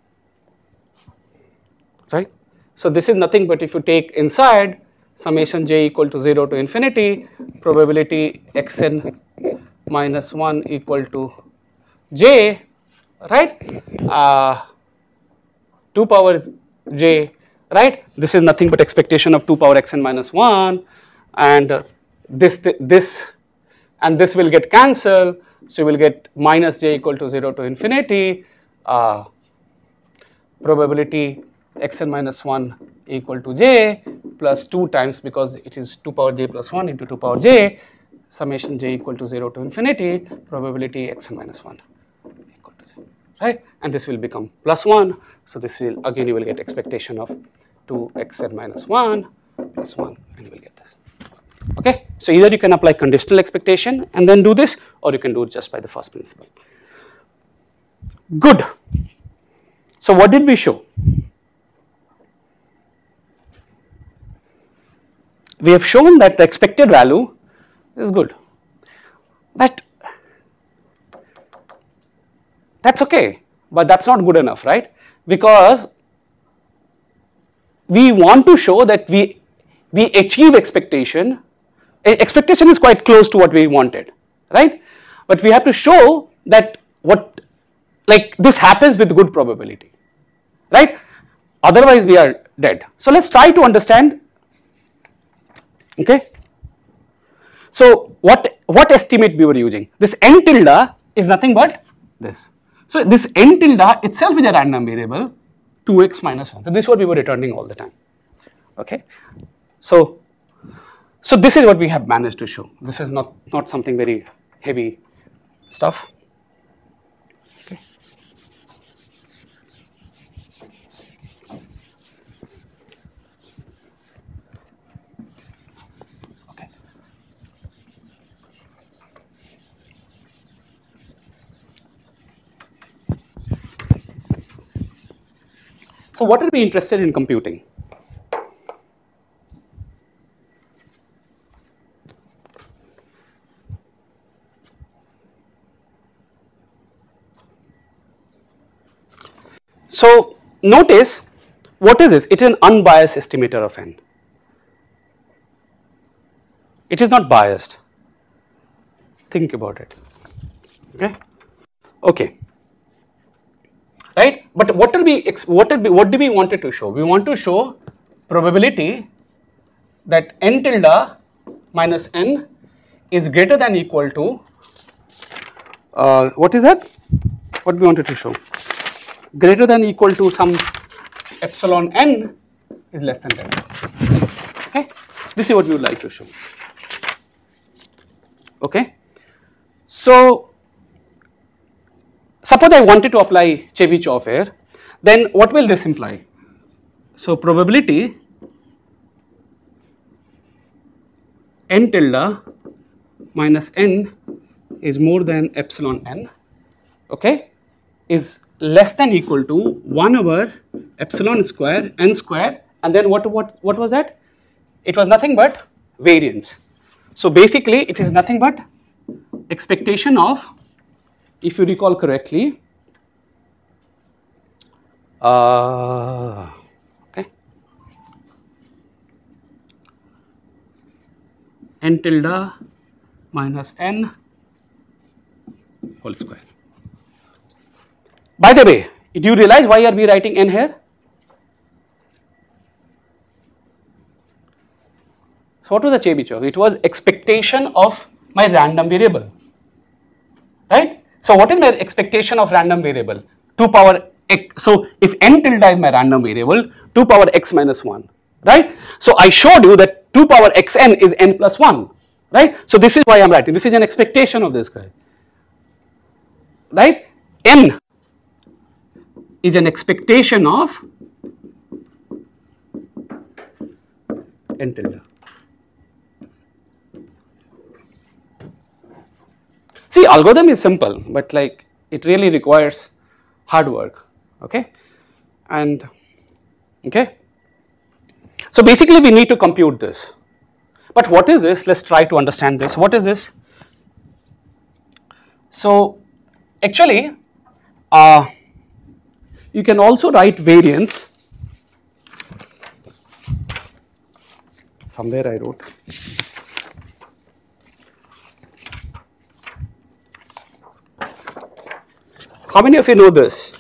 S1: right. So this is nothing but if you take inside summation j equal to zero to infinity, probability xn minus one equal to j, right, uh, two power j, right. This is nothing but expectation of two power xn minus one, and uh, this this and this will get cancelled, so you will get minus j equal to zero to infinity, uh, probability xn minus one equal to j plus two times, because it is two power j plus one into two power j, summation j equal to zero to infinity, probability xn minus one equal to j, right, and this will become plus one. So this will again you will get expectation of two xn minus one plus one, and you will get this. Okay, so either you can apply conditional expectation and then do this, or you can do it just by the first principle. Good. So what did we show? We have shown that the expected value is good, but that's okay, but that's not good enough, right? Because we want to show that we, we achieve expectation. Expectation is quite close to what we wanted, right? But we have to show that what, like this happens with good probability, right? Otherwise we are dead. So let's try to understand, okay? So what, what estimate we were using? This n tilde is nothing but this. So this n tilde itself is a random variable, two x minus one. So this is what we were returning all the time, okay? So, so this is what we have managed to show. This is not, not something very heavy stuff. Okay. Okay. So what are we interested in computing? So notice, what is this? It is an unbiased estimator of n. It is not biased. Think about it. Okay. Okay. Right. But what are we? What are we? What do we wanted to show? We want to show probability that n tilde minus n is greater than or equal to. Uh, what is that? What we wanted to show? Greater than or equal to some epsilon n is less than ten. Okay. This is what we would like to show. Okay. So suppose I wanted to apply Chebyshov here, then what will this imply? So probability n tilde minus n is more than epsilon n, okay, is less than or equal to one over epsilon square n square, and then what, what, what was that? It was nothing but variance. So basically it is nothing but expectation of, if you recall correctly, uh, okay, n tilde minus n whole square. By the way, do you realize why are we writing n here? So what was the Chebyshov? It was expectation of my random variable, right? So what is my expectation of random variable? two power x. So if n tilde is my random variable, two power x minus one, right? So I showed you that two power xn is n plus one, right? So this is why I am writing. This is an expectation of this guy, right? N is an expectation of n tilde. See, algorithm is simple, but like it really requires hard work, okay? And okay, so basically we need to compute this. But what is this? Let's try to understand this. What is this? So actually, uh, you can also write variance. Somewhere I wrote. How many of you know this?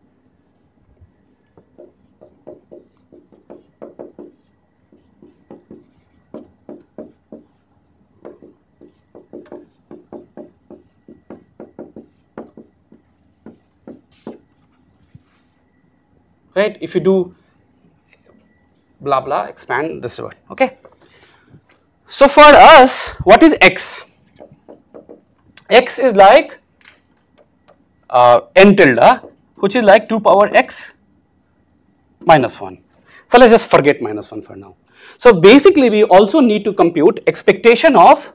S1: Right? If you do blah blah, expand this word, okay? So for us, what is x? X is like uh, n tilde, which is like two power x minus one. So let's just forget minus one for now. So basically we also need to compute expectation of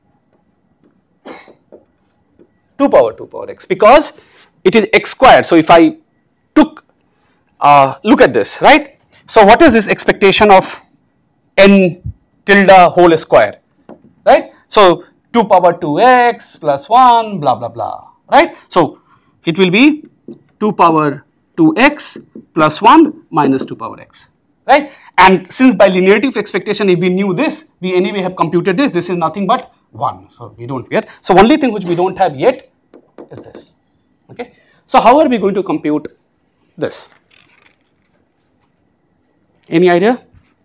S1: two power two power x, because it is x squared. So if I took, uh, look at this, right? So what is this expectation of n tilde whole square, right? So two power two x plus one, blah blah blah, right? So it will be two power two x plus one minus two power x, right? And since by linearity of expectation, if we knew this, we anyway have computed this, this is nothing but one, so we don't care. So only thing which we don't have yet is this, okay? So how are we going to compute this? Any idea?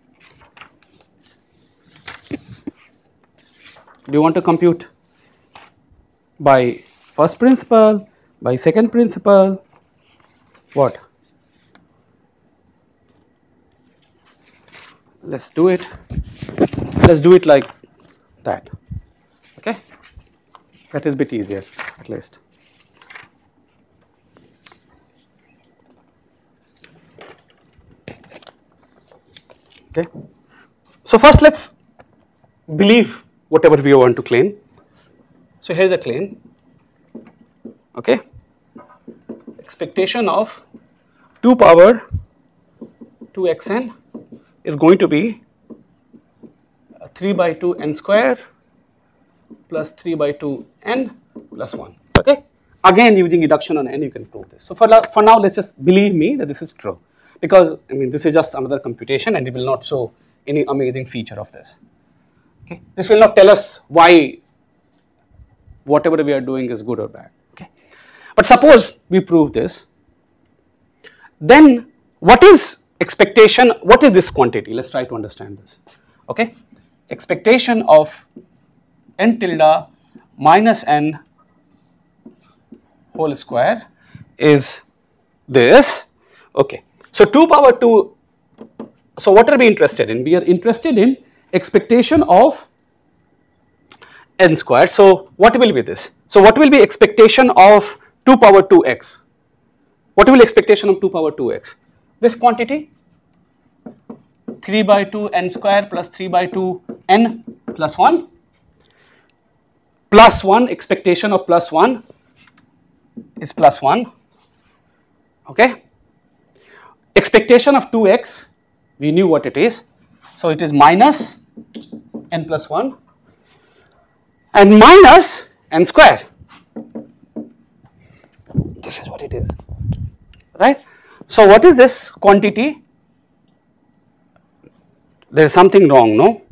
S1: Do you want to compute by first principle, by second principle, what? Let's do it, let's do it like that, okay? That is a bit easier at least. Okay. So first let's believe whatever we want to claim. So here's a claim, okay? Expectation of two power two x n is going to be three by two n square plus three by two n plus one, okay? Again, using reduction on n, you can prove this. So for, for now, let's just believe me that this is true, because I mean this is just another computation and it will not show any amazing feature of this. Okay, this will not tell us why whatever we are doing is good or bad. Okay, but suppose we prove this, then what is expectation? What is this quantity? Let's try to understand this. Okay, expectation of n tilde minus n whole square is this. Okay, so two power two. So what are we interested in? We are interested in expectation of n squared. So what will be this? So what will be expectation of two power two x? What will be expectation of two power two x? This quantity, three by two n square plus three by two n plus one, plus one, expectation of plus one is plus one, okay? Expectation of two x, we knew what it is, so it is minus n plus one and minus n square. This is what it is, right? So what is this quantity? There is something wrong, no?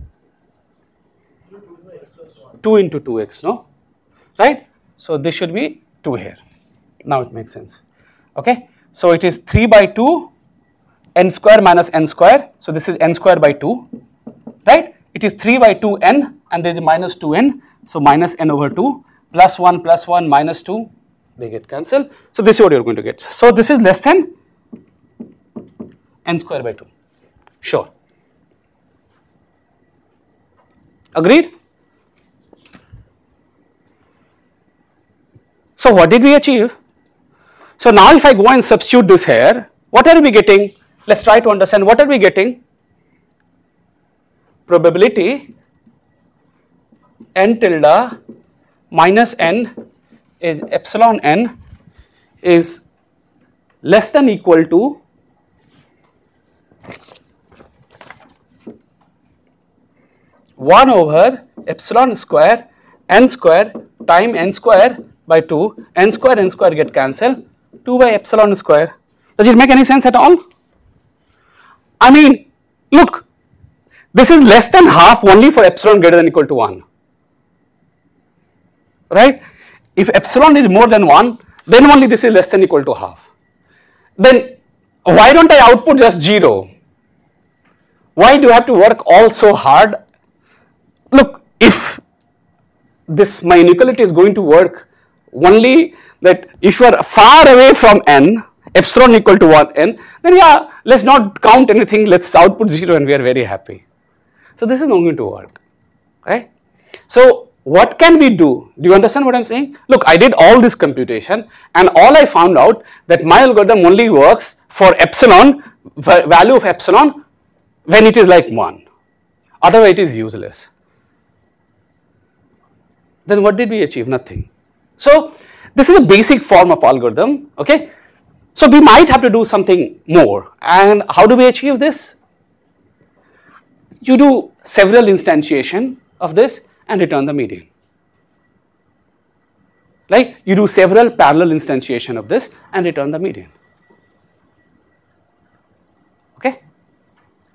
S1: two into two x, no? Right? So this should be two here. Now it makes sense, okay? So it is three by two n square minus n square, so this is n square by two, right? It is three by two n and there is minus two n, so minus n over two, plus one plus one minus two, they get cancelled. So this is what you are going to get. So this is less than n square by two, sure. Agreed? So what did we achieve? So now if I go and substitute this here, what are we getting? Let's try to understand what are we getting. Probability n tilde minus n is epsilon n is less than equal to one over epsilon square n square time n square by two, n square n square get cancelled, two by epsilon square. Does it make any sense at all? I mean, look, this is less than half only for epsilon greater than equal to one, right? If epsilon is more than one, then only this is less than equal to half. Then why don't I output just zero? Why do you have to work all so hard? Look, if this my inequality is going to work only that if you are far away from n, epsilon equal to one n, then yeah, let's not count anything, let's output zero and we are very happy. So this is not going to work, right? So what can we do? Do you understand what I am saying? Look, I did all this computation and all I found out that my algorithm only works for epsilon, value of epsilon when it is like one, otherwise it is useless. Then what did we achieve? Nothing. So this is a basic form of algorithm, okay? So we might have to do something more, and how do we achieve this? You do several instantiation of this and return the median. Like you do several parallel instantiation of this and return the median. Okay?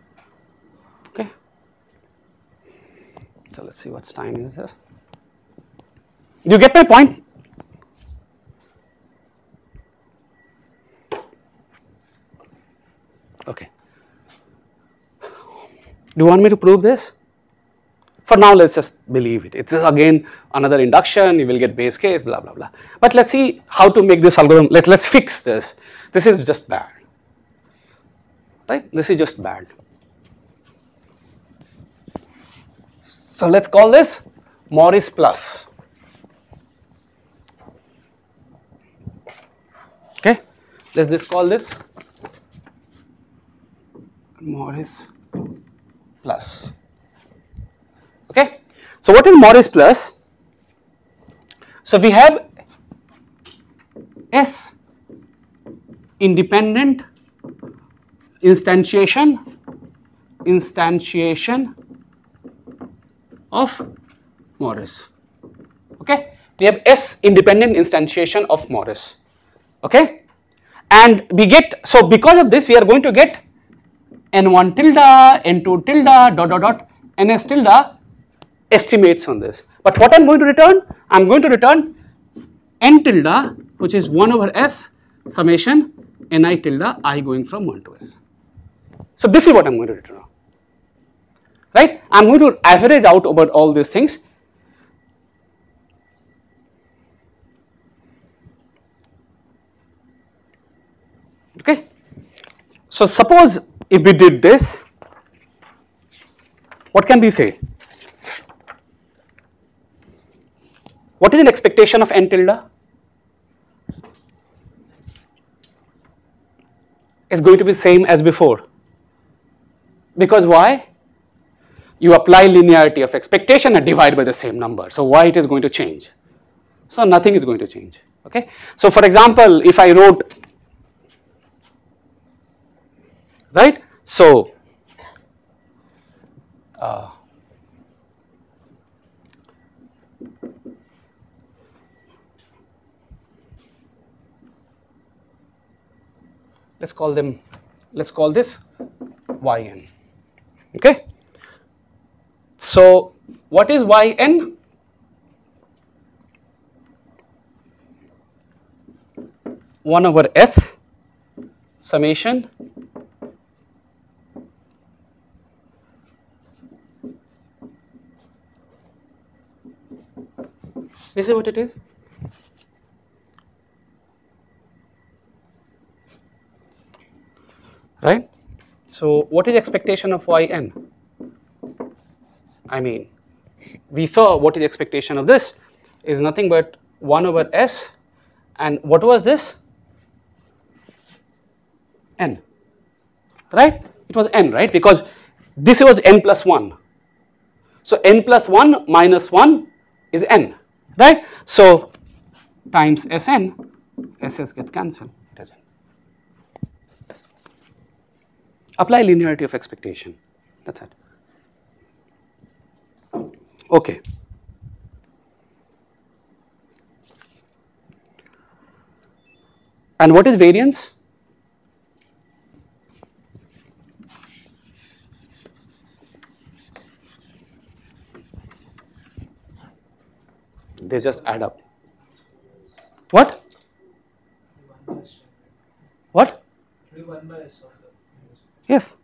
S1: So let's see what time is this. You get my point? Okay. Do you want me to prove this? For now, let's just believe it. It's just again another induction, you will get base case, blah, blah, blah. But let's see how to make this algorithm. Let, let's fix this. This is just bad. Right? This is just bad. So let's call this Morris plus. Okay? Let's just call this Morris plus. Okay? So what is Morris plus? So we have S independent instantiation instantiation of Morris. Okay? We have S independent instantiation of Morris. Okay? And we get, so because of this we are going to get N one tilde, N two tilde, dot dot dot, Ns tilde estimates on this. But what I am going to return? I am going to return N tilde, which is one over S summation Ni tilde I going from one to S. So this is what I am going to return. Right? I am going to average out over all these things. Okay. So suppose if we did this, what can we say? What is an expectation of N tilde? It's going to be same as before. Because why? You apply linearity of expectation and divide by the same number. So why it is going to change? So nothing is going to change. Okay. So for example, if I wrote, right? So uh, let's call them, let's call this Yn. Okay. So what is Yn? one over S summation this is what it is. Right? So what is expectation of Yn? I mean, we saw what is the expectation of this is nothing but one over S, and what was this? N, right? It was N, right? Because this was N plus one. So N plus one minus one is N, right? So times Sn, Ss get cancelled. It is N. Apply linearity of expectation. That's it. Okay. And what is variance? They just add up. What? What? Yes.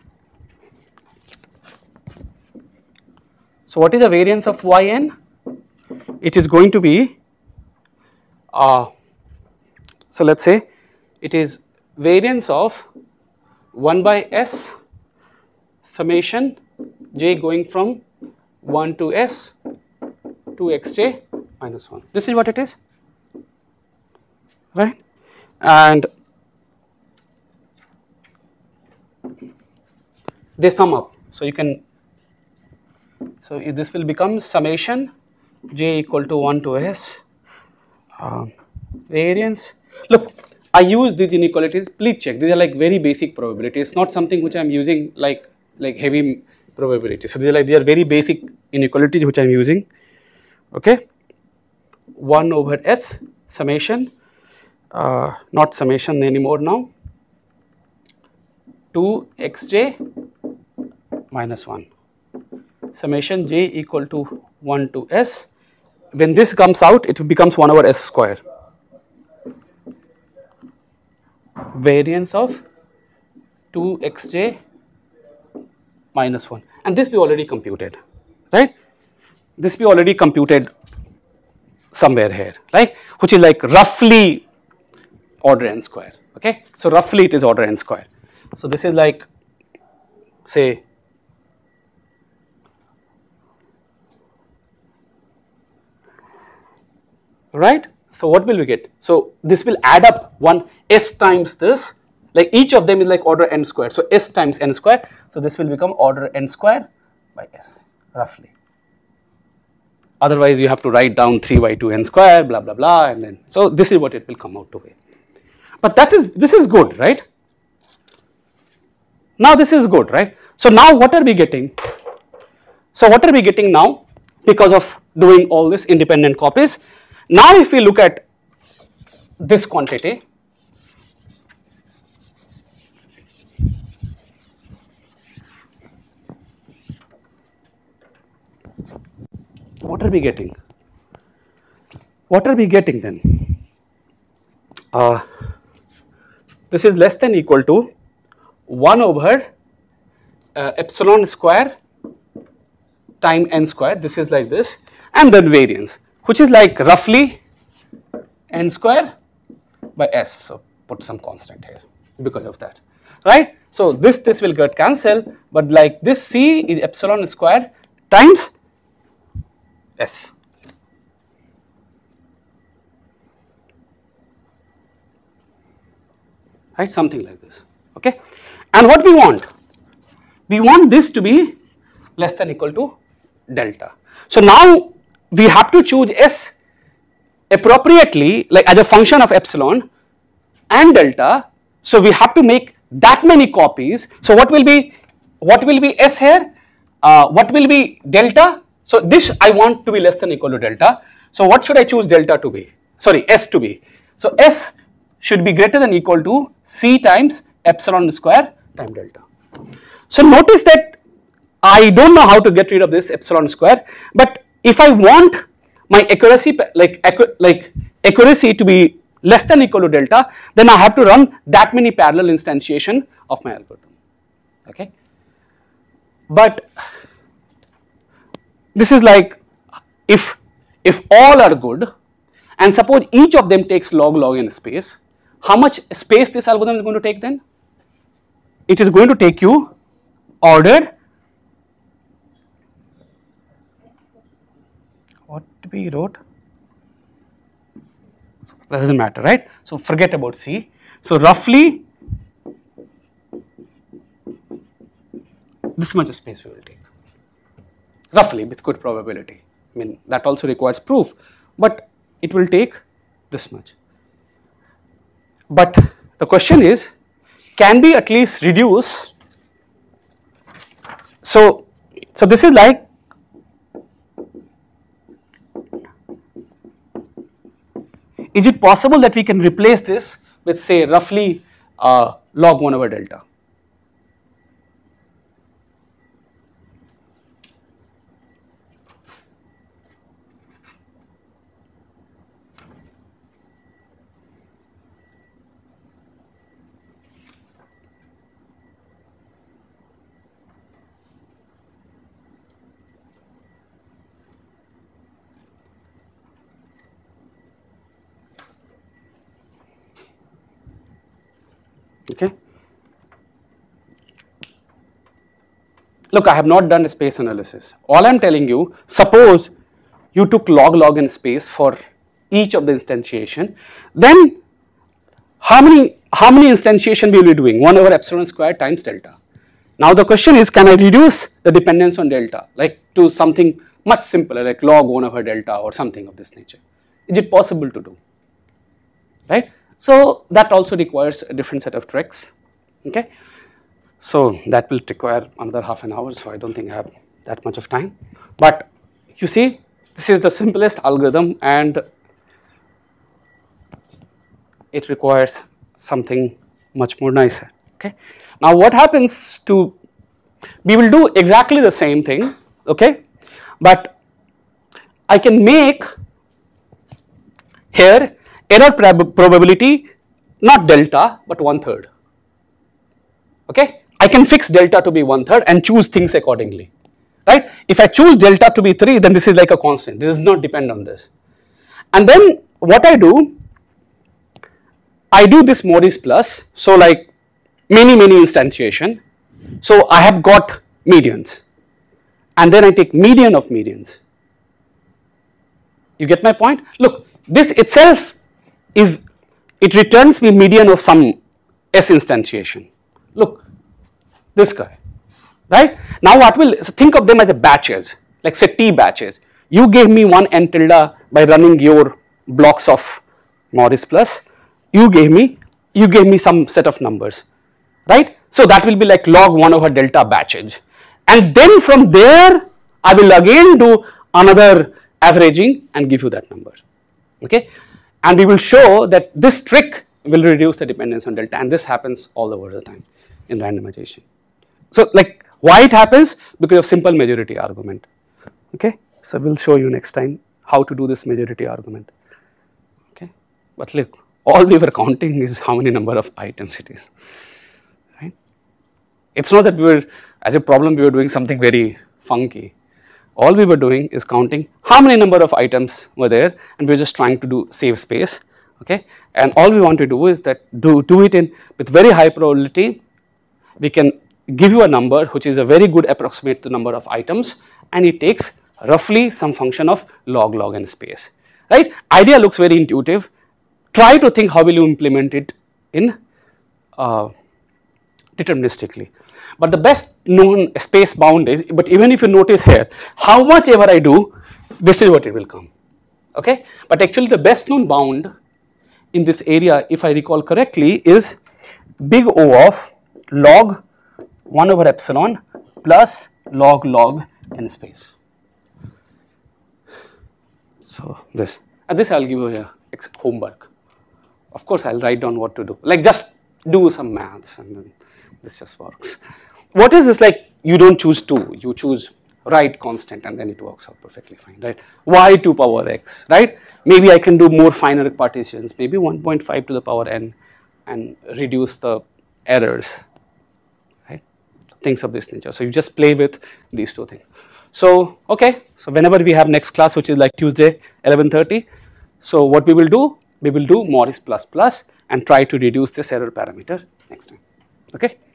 S1: So what is the variance of Yn? It is going to be, uh, so let's say it is variance of one by S summation j going from one to S to xj minus one. This is what it is, right? And they sum up. So you can, so this will become summation j equal to one to S uh, variance. Look, I use these inequalities, please check, these are like very basic probabilities, not something which I am using like like heavy probability. So these are like, they are very basic inequalities which I am using. Okay, one over S summation, uh, not summation anymore now, to xj minus one. summation j equal to one to s. When this comes out, it becomes one over s square. Variance of two x j minus one, and this we already computed, right? This we already computed somewhere here, right? Which is like roughly order n square, okay? So roughly it is order n square. So this is like, say, right? So what will we get? So this will add up one s times this, like each of them is like order n square. So s times n square. So this will become order n square by s, roughly. Otherwise you have to write down three by two n square, blah blah blah, and then so this is what it will come out to be. But that is, this is good, right? Now this is good, right? So now what are we getting? So what are we getting now because of doing all this independent copies? Now if we look at this quantity, what are we getting? What are we getting then? Uh, this is less than equal to one over uh, epsilon square time n square, this is like this, and then variance, which is like roughly n square by s. So put some constant here because of that, right? So this this will get cancelled, but like this c is epsilon square times s. Right, something like this, okay? And what we want? We want this to be less than equal to delta. So now we have to choose s appropriately, like as a function of epsilon and delta. So we have to make that many copies. So what will be, what will be s here? Uh, what will be delta? So this I want to be less than equal to delta. So what should I choose delta to be? Sorry, s to be. So s should be greater than equal to c times epsilon square times delta. So notice that I don't know how to get rid of this epsilon square, but if I want my accuracy, like like accuracy to be less than equal to delta, then I have to run that many parallel instantiation of my algorithm, okay? But this is like, if if all are good and suppose each of them takes log log n space, how much space this algorithm is going to take then? It is going to take you ordered, what we wrote, that doesn't matter, right? So forget about C. So roughly this much space we will take, roughly with good probability. I mean that also requires proof, but it will take this much. But the question is, can we at least reduce? So, so this is like, is it possible that we can replace this with say roughly uh, log one over delta? Okay. Look, I have not done a space analysis. All I am telling you, suppose you took log log n space for each of the instantiation, then how many how many instantiation we will be doing? one over epsilon square times delta. Now the question is, can I reduce the dependence on delta, like to something much simpler, like log one over delta or something of this nature? Is it possible to do, right? So that also requires a different set of tricks, okay? So that will require another half an hour, so I don't think I have that much of time. But you see, this is the simplest algorithm and it requires something much more nicer, okay? Now what happens to, we will do exactly the same thing okay, but I can make here error prob probability not delta but one third, okay. I can fix delta to be one third and choose things accordingly, right. If I choose delta to be three, then this is like a constant, this does not depend on this. And then what I do, I do this Morris plus, so like many many instantiation, so I have got medians and then I take median of medians. You get my point? Look, this itself is, it returns me median of some S instantiation. Look, this guy, right? Now what will, so think of them as a batches, like say T batches. You gave me one n tilde by running your blocks of Morris plus, you gave me, you gave me some set of numbers, right? So that will be like log one over delta batches. And then from there, I will again do another averaging and give you that number, okay. And we will show that this trick will reduce the dependence on delta, and this happens all over the time in randomization. So like why it happens? Because of simple majority argument, okay. So we will show you next time how to do this majority argument, okay. But look, all we were counting is how many number of items it is, right. It's not that we were, as a problem we were doing something very funky. All we were doing is counting how many number of items were there, and we were just trying to do save space, okay. And all we want to do is that do, do it in with very high probability. We can give you a number which is a very good approximate to number of items, and it takes roughly some function of log log n space, right. Idea looks very intuitive. Try to think how will you implement it in uh, deterministically. But the best known space bound is, but even if you notice here, how much ever I do, this is what it will come, okay. But actually the best known bound in this area, if I recall correctly, is big O of log one over epsilon plus log log n space. So this, and this I will give you a homework. Of course, I will write down what to do, like just do some maths and then this just works. What is this, like you do not choose two, you choose right constant and then it works out perfectly fine, right. Y to power x, right. Maybe I can do more finer partitions, maybe one point five to the power n and reduce the errors, right, things of this nature. So you just play with these two things. So okay, so whenever we have next class, which is like Tuesday eleven thirty, so what we will do, we will do Morris plus plus and try to reduce this error parameter next time, okay.